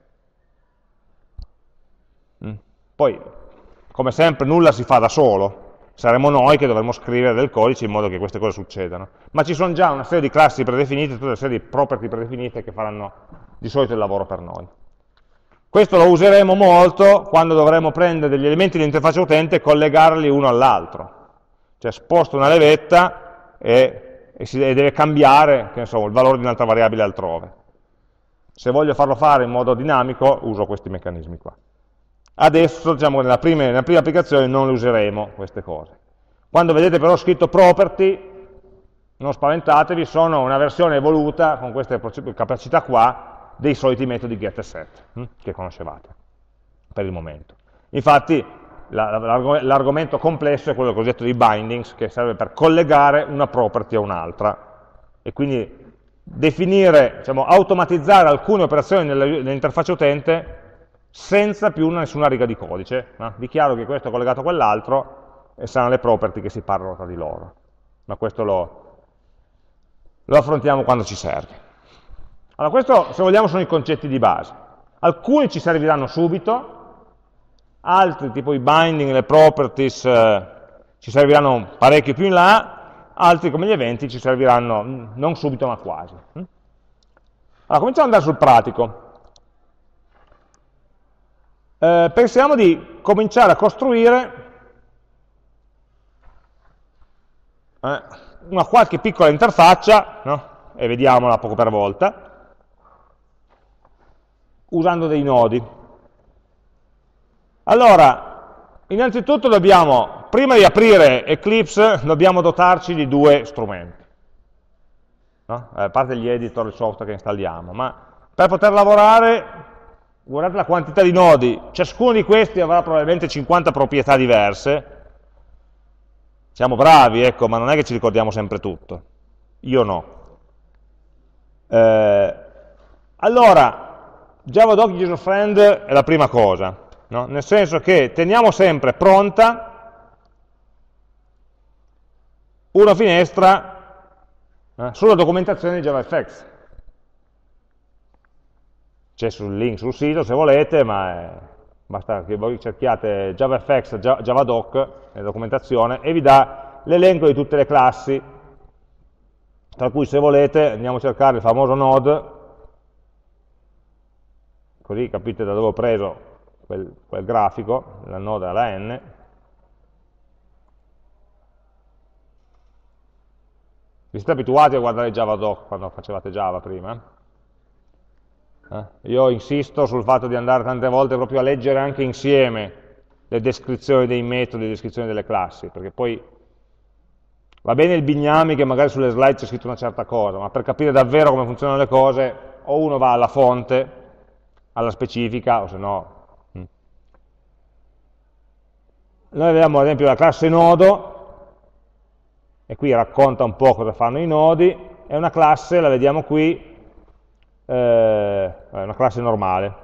Poi, come sempre, nulla si fa da solo, saremo noi che dovremo scrivere del codice in modo che queste cose succedano. Ma ci sono già una serie di classi predefinite, tutta una serie di property predefinite che faranno di solito il lavoro per noi. Questo lo useremo molto quando dovremo prendere degli elementi dell'interfaccia utente e collegarli uno all'altro. Cioè sposto una levetta e deve cambiare, che ne so, il valore di un'altra variabile altrove. Se voglio farlo fare in modo dinamico, uso questi meccanismi qua. Adesso, diciamo, nella prima applicazione non le useremo queste cose. Quando vedete però scritto property, non spaventatevi, sono una versione evoluta con queste capacità qua dei soliti metodi get e set, che conoscevate per il momento. Infatti l'argomento complesso è quello cosiddetto di bindings, che serve per collegare una property a un'altra, e quindi definire, diciamo, automatizzare alcune operazioni nell'interfaccia utente senza più nessuna riga di codice. Dichiaro che questo è collegato a quell'altro e saranno le property che si parlano tra di loro. Ma questo lo affrontiamo quando ci serve. Allora, questo, se vogliamo, sono i concetti di base. Alcuni ci serviranno subito, altri, tipo i binding, le properties, ci serviranno parecchio più in là, altri, come gli eventi, ci serviranno non subito, ma quasi. Allora, cominciamo ad andare sul pratico. Pensiamo di cominciare a costruire una qualche piccola interfaccia, no? E vediamola poco per volta, usando dei nodi. Allora, innanzitutto dobbiamo, prima di aprire Eclipse, dobbiamo dotarci di due strumenti, no? A parte gli editor, il software che installiamo, ma per poter lavorare, guardate la quantità di nodi, ciascuno di questi avrà probabilmente 50 proprietà diverse. Siamo bravi, ecco, ma non è che ci ricordiamo sempre tutto. Io no. Allora, Javadoc User Friend è la prima cosa, no? Nel senso che teniamo sempre pronta una finestra sulla documentazione di JavaFX. C'è sul link sul sito se volete, ma basta che voi cerchiate JavaFX, Javadoc nella documentazione e vi dà l'elenco di tutte le classi, tra cui, se volete, andiamo a cercare il famoso node, così capite da dove ho preso quel grafico, la node alla n. Vi siete abituati a guardare Javadoc quando facevate Java prima? Io insisto sul fatto di andare tante volte proprio a leggere anche insieme le descrizioni dei metodi, le descrizioni delle classi, perché poi Va bene il Bignami che magari sulle slide c'è scritto una certa cosa, ma per capire davvero come funzionano le cose, o uno va alla fonte, alla specifica, o se no... Noi abbiamo ad esempio la classe nodo, e qui racconta un po' cosa fanno i nodi, è una classe, la vediamo qui, è una classe normale.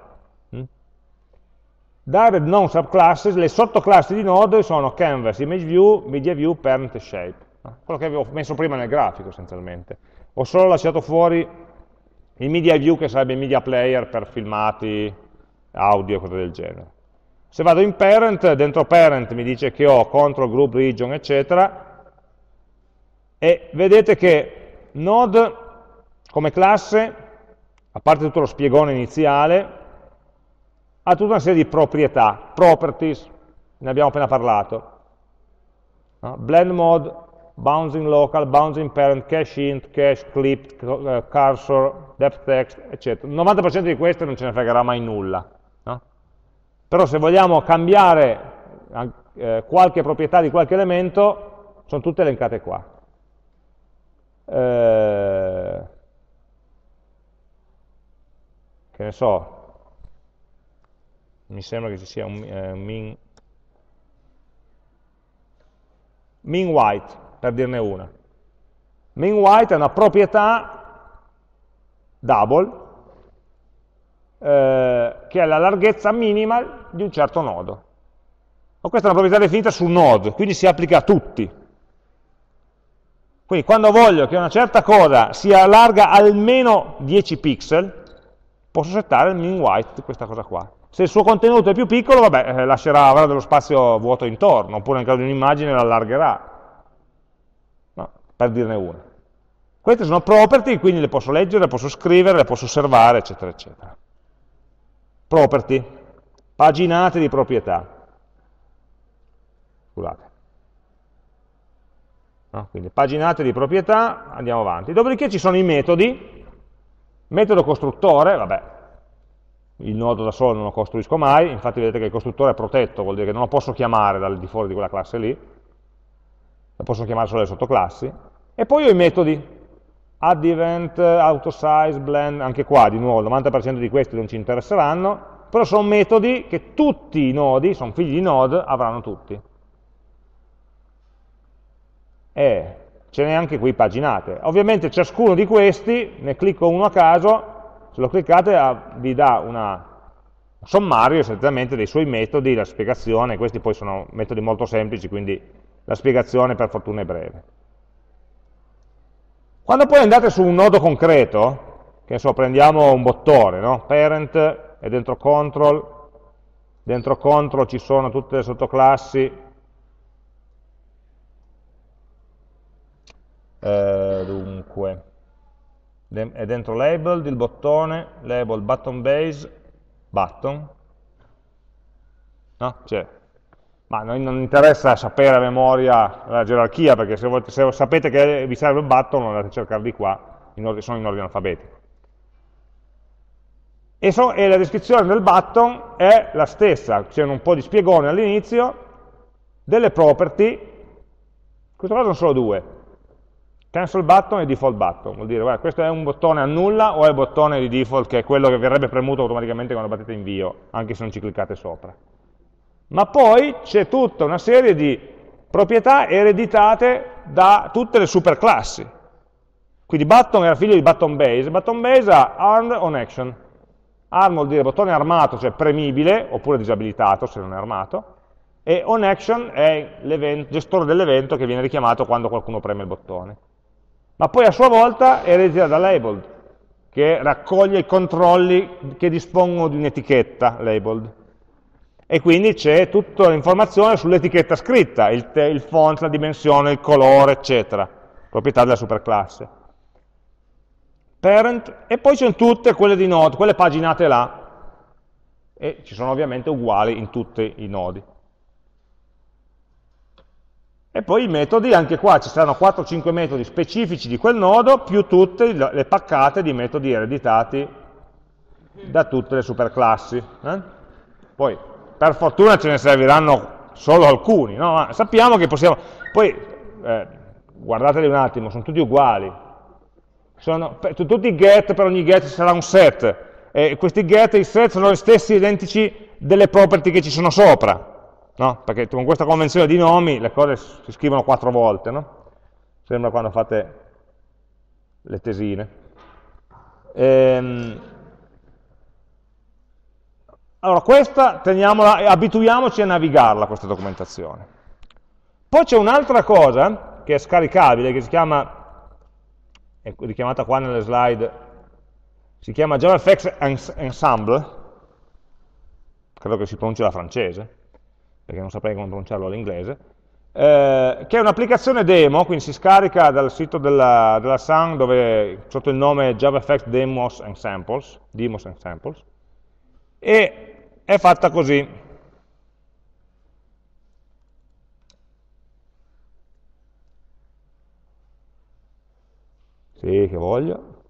Direct non subclasses, le sottoclassi di node sono canvas, image view, media view, parent e shape. Quello che avevo messo prima nel grafico essenzialmente. Ho solo lasciato fuori il media view che sarebbe il media player per filmati, audio e cose del genere. Se vado in parent, dentro parent mi dice che ho control, group, region, eccetera, e vedete che node come classe, a parte tutto lo spiegone iniziale, ha tutta una serie di proprietà, properties, ne abbiamo appena parlato. No? Blend mode, bouncing local, bouncing parent, cache int, cache clipped, cursor, depth text, eccetera. Il 90% di queste non ce ne fregherà mai nulla. No? Però se vogliamo cambiare qualche proprietà di qualche elemento, sono tutte elencate qua. Che ne so, mi sembra che ci sia un min white, per dirne una. Min white è una proprietà double che ha la larghezza minima di un certo nodo. Ma questa è una proprietà definita su node, quindi si applica a tutti. Quindi quando voglio che una certa cosa sia larga almeno 10 pixel, posso settare il min white di questa cosa qua. Se il suo contenuto è più piccolo, vabbè, avrà dello spazio vuoto intorno, oppure nel caso di un'immagine la allargherà, no, per dirne una. Queste sono property, quindi le posso leggere, le posso scrivere, le posso osservare, eccetera, eccetera. Property, paginate di proprietà. Scusate. No, quindi paginate di proprietà, andiamo avanti. Dopodiché ci sono i metodi, metodo costruttore, vabbè, il nodo da solo non lo costruisco mai, infatti vedete che il costruttore è protetto, vuol dire che non lo posso chiamare dal di fuori di quella classe lì, lo posso chiamare solo le sottoclassi, e poi ho i metodi, add event, autosize, blend, anche qua di nuovo il 90% di questi non ci interesseranno, però sono metodi che tutti i nodi, sono figli di node, avranno tutti. E ce n'è anche qui paginate. Ovviamente ciascuno di questi, ne clicco uno a caso, se lo cliccate vi dà un sommario essenzialmente dei suoi metodi, la spiegazione, questi poi sono metodi molto semplici, quindi la spiegazione per fortuna è breve. Quando poi andate su un nodo concreto, che ne so, prendiamo un bottone, no? Parent e dentro control ci sono tutte le sottoclassi, dunque, è dentro labeled il bottone, label button base, button, no? C'è. Ma non interessa sapere a memoria la gerarchia, perché se sapete che vi serve il button, andate a cercare di qua, sono in ordine alfabetico. E la descrizione del button è la stessa, c'è un po' di spiegone all'inizio, delle property, in questo caso sono solo due, cancel button e default button, vuol dire, guarda, questo è un bottone annulla o è il bottone di default che è quello che verrebbe premuto automaticamente quando battete invio, anche se non ci cliccate sopra. Ma poi c'è tutta una serie di proprietà ereditate da tutte le superclassi. Quindi button era figlio di button base ha armed on action. Arm vuol dire bottone armato, cioè premibile, oppure disabilitato se non è armato, e on action è il gestore dell'evento che viene richiamato quando qualcuno preme il bottone. Ma poi a sua volta è ereditata da labeled, che raccoglie i controlli che dispongono di un'etichetta labeled. E quindi c'è tutta l'informazione sull'etichetta scritta, il font, la dimensione, il colore, eccetera, proprietà della superclasse. Parent, e poi ci sono tutte quelle di node, quelle paginate là, e ci sono ovviamente uguali in tutti i nodi. E poi i metodi, anche qua ci saranno 4-5 metodi specifici di quel nodo, più tutte le paccate di metodi ereditati da tutte le superclassi. Poi, per fortuna ce ne serviranno solo alcuni, no? Ma sappiamo che possiamo... Poi, guardateli un attimo, sono tutti uguali. Tutti get, per ogni get ci sarà un set, e questi get e i set sono gli stessi identici delle property che ci sono sopra, no? Perché con questa convenzione di nomi le cose si scrivono 4 volte, no? Sembra quando fate le tesine. Allora, questa teniamola, abituiamoci a navigarla, questa documentazione. Poi c'è un'altra cosa che è scaricabile, che si chiama, è richiamata qua nelle slide, si chiama JavaFX Ensemble, credo che si pronunci alla francese, perché non saprei come pronunciarlo all'inglese, che è un'applicazione demo, quindi si scarica dal sito della Sun, dove sotto il nome JavaFX Demos and Samples, e è fatta così. Sì, che voglio.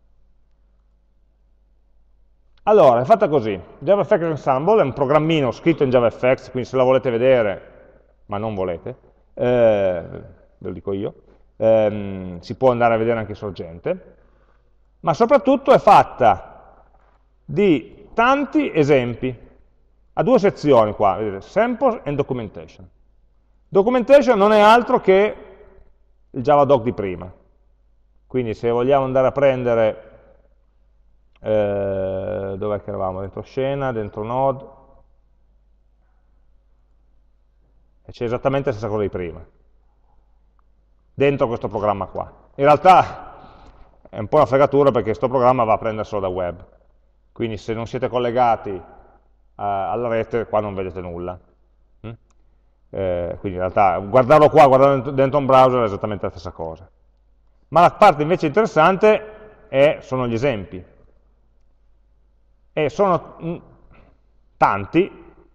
Allora, è fatta così. JavaFX Ensemble è un programmino scritto in JavaFX, quindi se la volete vedere, ma non volete, ve lo dico io, si può andare a vedere anche sorgente, ma soprattutto è fatta di tanti esempi. Ha 2 sezioni qua, vedete, Samples and Documentation. Documentation non è altro che il Javadoc di prima. Quindi se vogliamo andare a prendere, dov'è che eravamo? Dentro scena, dentro node, e c'è esattamente la stessa cosa di prima, dentro questo programma qua. In realtà è un po' una fregatura perché questo programma va a prendere solo da web, quindi se non siete collegati alla rete qua non vedete nulla. Quindi in realtà guardarlo qua, guardarlo dentro un browser è esattamente la stessa cosa. Ma la parte invece interessante sono gli esempi. E sono tanti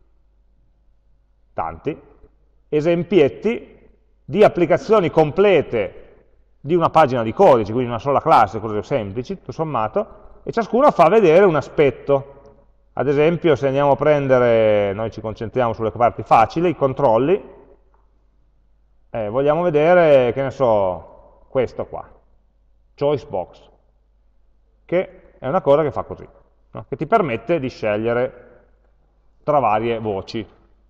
esempietti di applicazioni complete di una pagina di codice, quindi una sola classe, cose semplici, tutto sommato, e ciascuno fa vedere un aspetto. Ad esempio, se andiamo a prendere, noi ci concentriamo sulle parti facili, i controlli, vogliamo vedere, che ne so, questo qua, choice box, che è una cosa che fa così, no? Che ti permette di scegliere tra varie voci.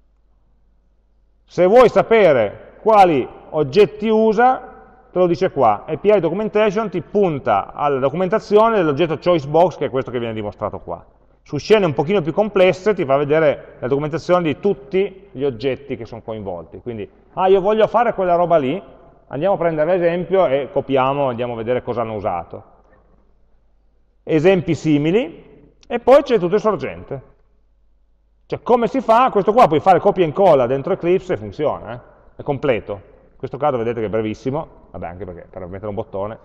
Se vuoi sapere quali oggetti usa, te lo dice qua, API Documentation ti punta alla documentazione dell'oggetto choice box, che è questo che viene dimostrato qua. Su scene un pochino più complesse ti fa vedere la documentazione di tutti gli oggetti che sono coinvolti. Quindi, io voglio fare quella roba lì, andiamo a prendere l'esempio e copiamo, andiamo a vedere cosa hanno usato. Esempi simili, e poi c'è tutto il sorgente. Cioè, come si fa? Questo qua puoi fare copia e incolla dentro Eclipse e funziona, è completo. In questo caso vedete che è brevissimo, vabbè, anche perché per mettere un bottone.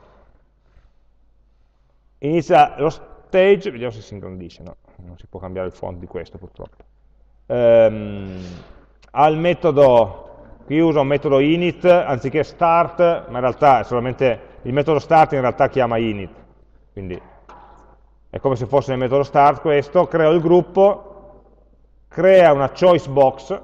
Inizia lo stage, vediamo se si ingrandisce, no, non si può cambiare il font di questo purtroppo. Ha il metodo, qui usa un metodo init anziché start, ma in realtà è solamente, il metodo start in realtà chiama init, quindi è come se fosse nel metodo start questo, creo il gruppo, crea una choice box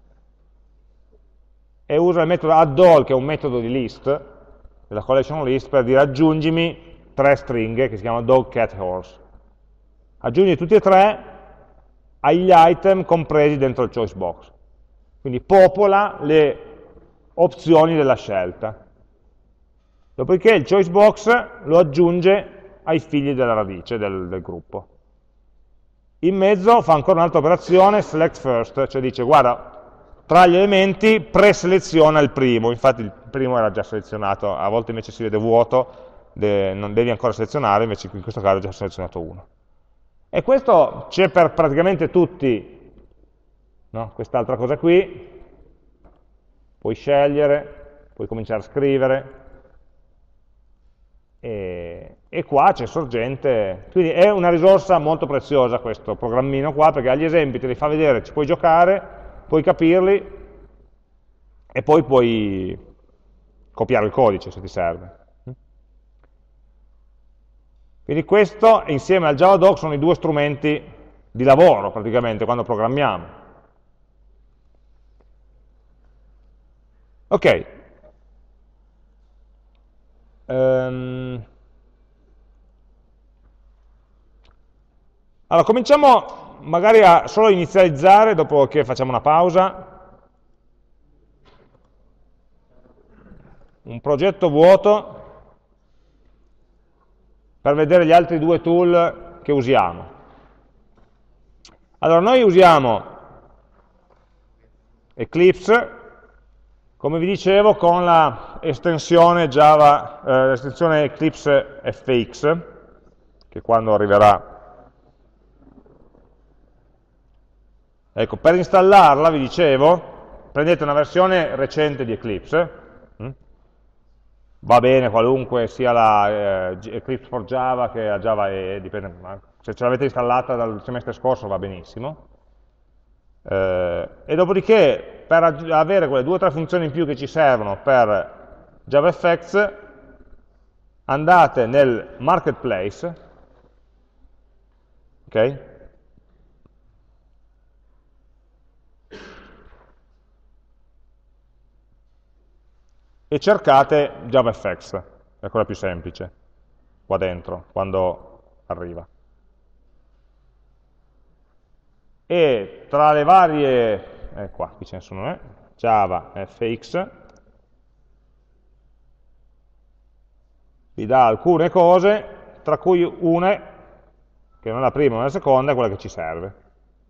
e usa il metodo addAll, che è un metodo di list, della collection list, per dire aggiungimi 3 stringhe che si chiamano dog, cat, horse. Aggiungi tutti e 3 agli item compresi dentro il choice box. Quindi popola le opzioni della scelta. Dopodiché il choice box lo aggiunge ai figli della radice del gruppo. In mezzo fa ancora un'altra operazione, select first, cioè dice guarda, tra gli elementi preseleziona il primo, infatti il primo era già selezionato, a volte invece si vede vuoto, non devi ancora selezionare, invece in questo caso ho già selezionato uno. E questo c'è per praticamente tutti, no? Quest'altra cosa qui, puoi scegliere, puoi cominciare a scrivere, e qua c'è sorgente, quindi è una risorsa molto preziosa questo programmino qua, perché agli esempi te li fa vedere, ci puoi giocare, puoi capirli, e poi puoi copiare il codice se ti serve. Quindi questo, insieme al Javadoc, sono i 2 strumenti di lavoro, praticamente, quando programmiamo. Ok. Allora, cominciamo magari a solo inizializzare, dopo che facciamo una pausa, un progetto vuoto per vedere gli altri due tool che usiamo. Allora, noi usiamo Eclipse, come vi dicevo, con la estensione Java, l'estensione Eclipse FX, che quando arriverà. Ecco, per installarla, vi dicevo, prendete una versione recente di Eclipse, va bene qualunque sia la Eclipse for Java che la Java EE, dipende, se ce l'avete installata dal semestre scorso va benissimo. E dopodiché, per avere quelle 2 o 3 funzioni in più che ci servono per JavaFX, andate nel marketplace, ok? E cercate JavaFX, è quella più semplice, qua dentro, quando arriva. E tra le varie, qua, qui ce ne sono, Java FX, vi dà alcune cose, tra cui una, che non è la prima ma la seconda, è quella che ci serve.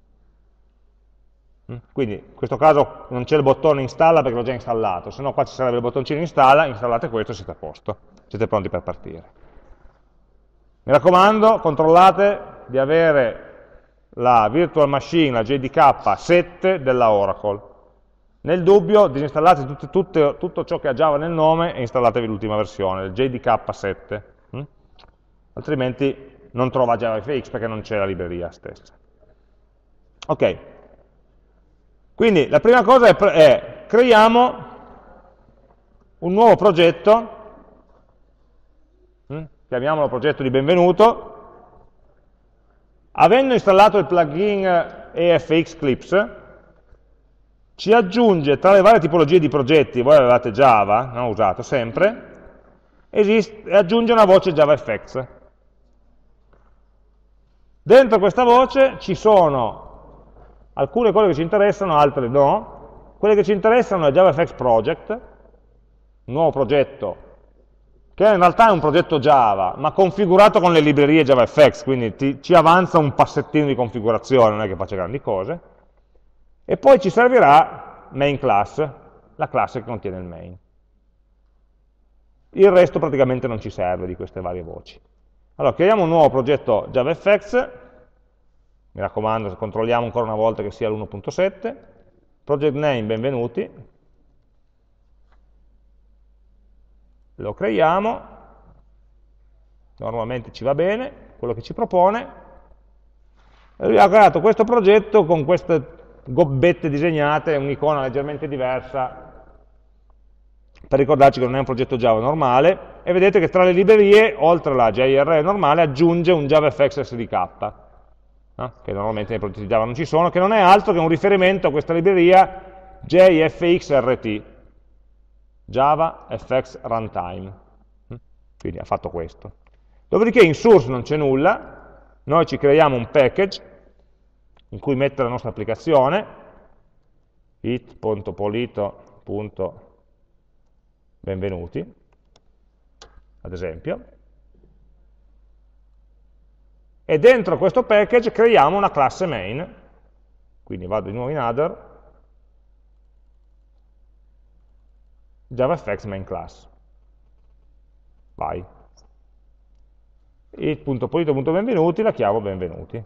Quindi in questo caso non c'è il bottone installa perché l'ho già installato, se no qua ci sarebbe il bottoncino installa, installate questo e siete a posto, siete pronti per partire. Mi raccomando, controllate di avere la virtual machine, la JDK 7 della Oracle. Nel dubbio disinstallate tutto ciò che ha Java nel nome e installatevi l'ultima versione, il JDK 7, altrimenti non trova JavaFX perché non c'è la libreria stessa. Ok. Quindi la prima cosa è creiamo un nuovo progetto, chiamiamolo progetto di benvenuto, avendo installato il plugin EFX Clips, ci aggiunge tra le varie tipologie di progetti, voi avevate Java, non ho usato sempre, e aggiunge una voce JavaFX. Dentro questa voce ci sono alcune cose che ci interessano, altre no. Quelle che ci interessano è JavaFX Project, un nuovo progetto, che in realtà è un progetto Java, ma configurato con le librerie JavaFX, quindi ci avanza un passettino di configurazione, non è che faccia grandi cose. E poi ci servirà main class, la classe che contiene il main. Il resto praticamente non ci serve di queste varie voci. Allora, creiamo un nuovo progetto JavaFX, mi raccomando, controlliamo ancora una volta che sia l'1.7, project name, benvenuti, lo creiamo, normalmente ci va bene, quello che ci propone, e abbiamo creato questo progetto con queste gobbette disegnate, un'icona leggermente diversa, per ricordarci che non è un progetto Java normale, e vedete che tra le librerie, oltre alla JRE normale, aggiunge un JavaFX SDK, che normalmente nei progetti Java non ci sono, che non è altro che un riferimento a questa libreria JFXRT, Java FX Runtime. Quindi ha fatto questo. Dopodiché in source non c'è nulla, noi ci creiamo un package in cui mettere la nostra applicazione, it.polito.benvenuti, ad esempio, e dentro questo package creiamo una classe main, quindi vado di nuovo in other, JavaFX main class, vai, it.polito.benvenuti, la chiamo benvenuti.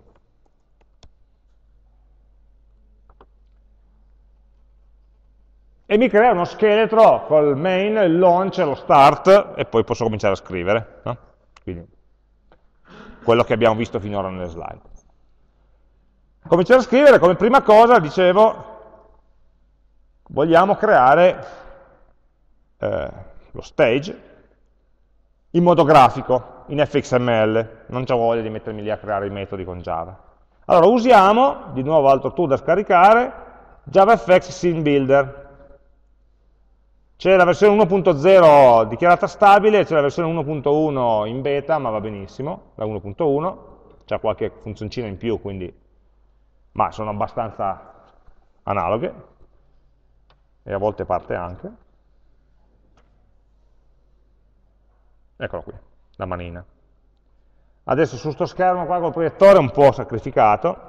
E mi crea uno scheletro col main, il launch, lo start, e poi posso cominciare a scrivere, no? Quindi, quello che abbiamo visto finora nelle slide. Cominciare a scrivere, come prima cosa, dicevo, vogliamo creare lo stage in modo grafico, in fxml, non c'ho voglia di mettermi lì a creare i metodi con Java. Allora usiamo, di nuovo altro tool da scaricare, JavaFX Scene Builder. C'è la versione 1.0 dichiarata stabile, c'è la versione 1.1 in beta, ma va benissimo, la 1.1, c'ha qualche funzioncina in più, quindi, ma sono abbastanza analoghe, e a volte parte anche. Eccolo qui, la manina. Adesso su sto schermo qua col proiettore è un po' sacrificato,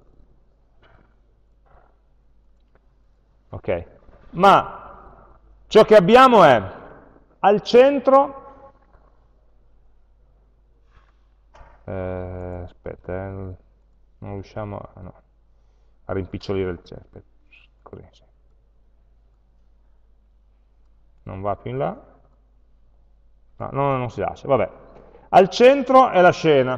ok, ma ciò che abbiamo è al centro, aspetta, non riusciamo a rimpicciolire il centro, così, sì. Non va più in là, no, non si lascia, vabbè. Al centro è la scena,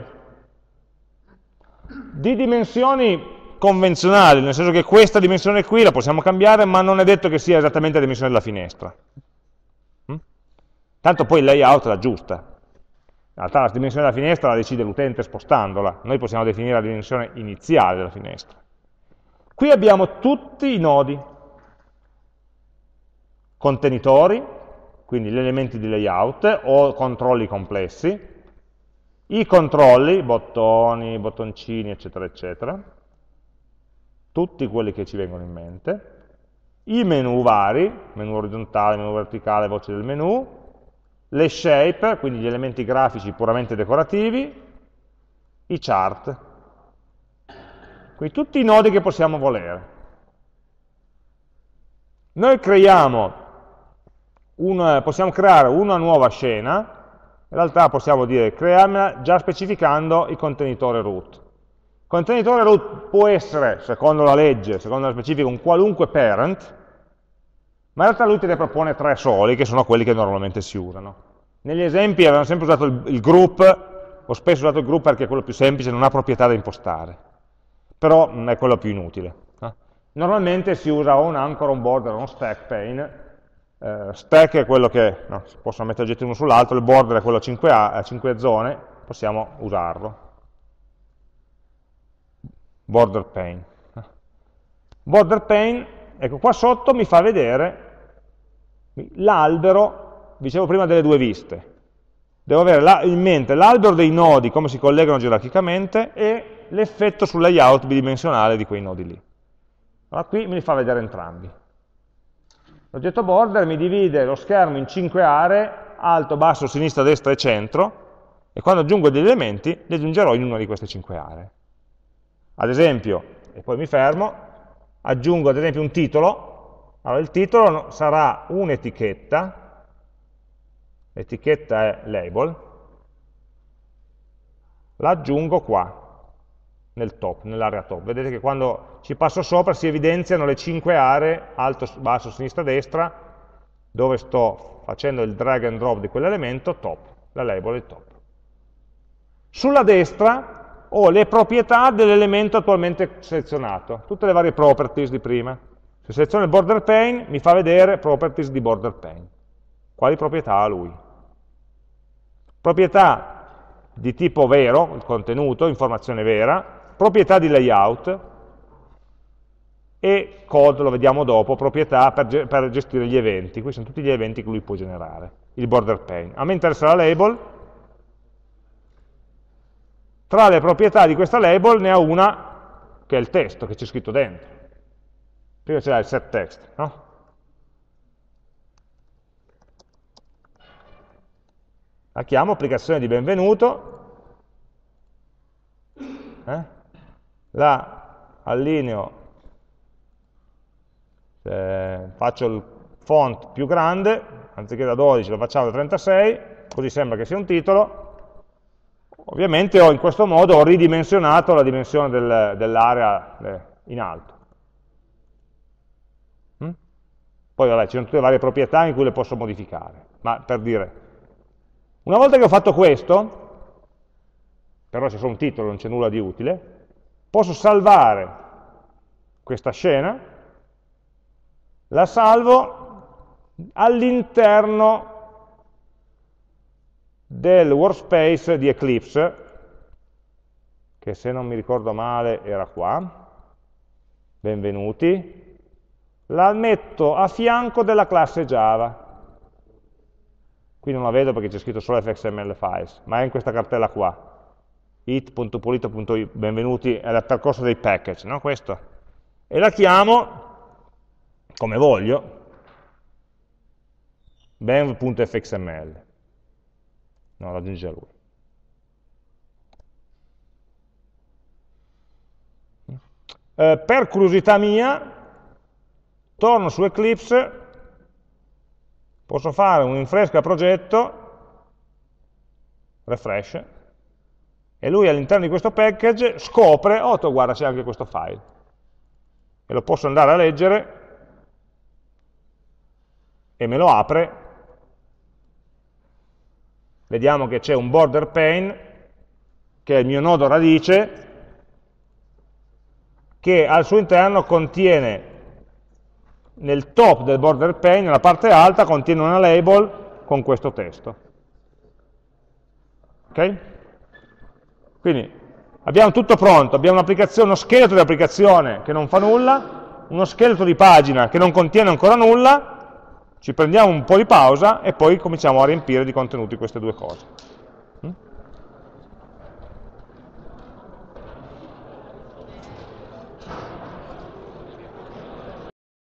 di dimensioni convenzionali, nel senso che questa dimensione qui la possiamo cambiare, ma non è detto che sia esattamente la dimensione della finestra. Tanto poi il layout la aggiusta. In realtà la dimensione della finestra la decide l'utente spostandola, noi possiamo definire la dimensione iniziale della finestra. Qui abbiamo tutti i nodi, contenitori, quindi gli elementi di layout o controlli complessi, i controlli, bottoni, bottoncini, eccetera, eccetera, tutti quelli che ci vengono in mente, i menu vari, menu orizzontale, menu verticale, voce del menu, le shape, quindi gli elementi grafici puramente decorativi, i chart, quindi tutti i nodi che possiamo volere. Noi possiamo creare una nuova scena, in realtà possiamo dire creiamela già specificando il contenitore root. Il contenitore root può essere, secondo la legge, secondo la specifica, un qualunque parent, ma in realtà lui te ne propone 3 soli, che sono quelli che normalmente si usano. Negli esempi avevamo sempre usato il group, ho spesso usato il group perché è quello più semplice, non ha proprietà da impostare, però è quello più inutile. Normalmente si usa o un anchor, un border, o uno stack pane. Stack è quello che si possono mettere oggetti uno sull'altro, il border è quello a 5 zone, possiamo usarlo. Border pane. Border pane, ecco qua sotto mi fa vedere l'albero, dicevo prima delle 2 viste. Devo avere in mente l'albero dei nodi, come si collegano gerarchicamente, e l'effetto sul layout bidimensionale di quei nodi lì. Allora qui me li fa vedere entrambi. L'oggetto border mi divide lo schermo in 5 aree, alto, basso, sinistra, destra e centro, e quando aggiungo degli elementi, li aggiungerò in una di queste 5 aree. Ad esempio, e poi mi fermo, aggiungo ad esempio un titolo. Allora il titolo sarà un'etichetta, l'etichetta è label, la aggiungo qua, nel top, nell'area top. Vedete che quando ci passo sopra si evidenziano le 5 aree, alto, basso, sinistra, destra, dove sto facendo il drag and drop di quell'elemento, top, la label è il top. Sulla destra ho le proprietà dell'elemento attualmente selezionato, tutte le varie properties di prima. Se seleziono il border pane, mi fa vedere properties di border pane. Quali proprietà ha lui? Proprietà di tipo vero, il contenuto, informazione vera, proprietà di layout e code, lo vediamo dopo, proprietà per gestire gli eventi. Qui sono tutti gli eventi che lui può generare, il border pane. A me interessa la label, tra le proprietà di questa label ne ha una che è il testo che c'è scritto dentro. Prima c'era il set text, no? La chiamo applicazione di benvenuto, la allineo, faccio il font più grande, anziché da 12 lo facciamo da 36, così sembra che sia un titolo. Ovviamente in questo modo ho ridimensionato la dimensione dell'area in alto. Poi vabbè, ci sono tutte le varie proprietà in cui le posso modificare, ma per dire, una volta che ho fatto questo, però c'è solo un titolo, non c'è nulla di utile, posso salvare questa scena, la salvo all'interno del workspace di Eclipse, che se non mi ricordo male era qua, benvenuti, la metto a fianco della classe Java. Qui non la vedo perché c'è scritto solo fxml files, ma è in questa cartella qua. it.pulito.benvenuti è il percorso dei package, no? Questo. E la chiamo, come voglio, benv.fxml. No, lo aggiunge lui. Per curiosità mia, torno su Eclipse, posso fare un rinfresca progetto, refresh, e lui all'interno di questo package scopre, oh, guarda, c'è anche questo file. E lo posso andare a leggere, e me lo apre. Vediamo che c'è un border pane, che è il mio nodo radice, che al suo interno contiene, nel top del border pane, nella parte alta, contiene una label con questo testo. Ok? Quindi abbiamo tutto pronto, abbiamo un'applicazione, uno scheletro di applicazione che non fa nulla, uno scheletro di pagina che non contiene ancora nulla, ci prendiamo un po' di pausa e poi cominciamo a riempire di contenuti queste due cose.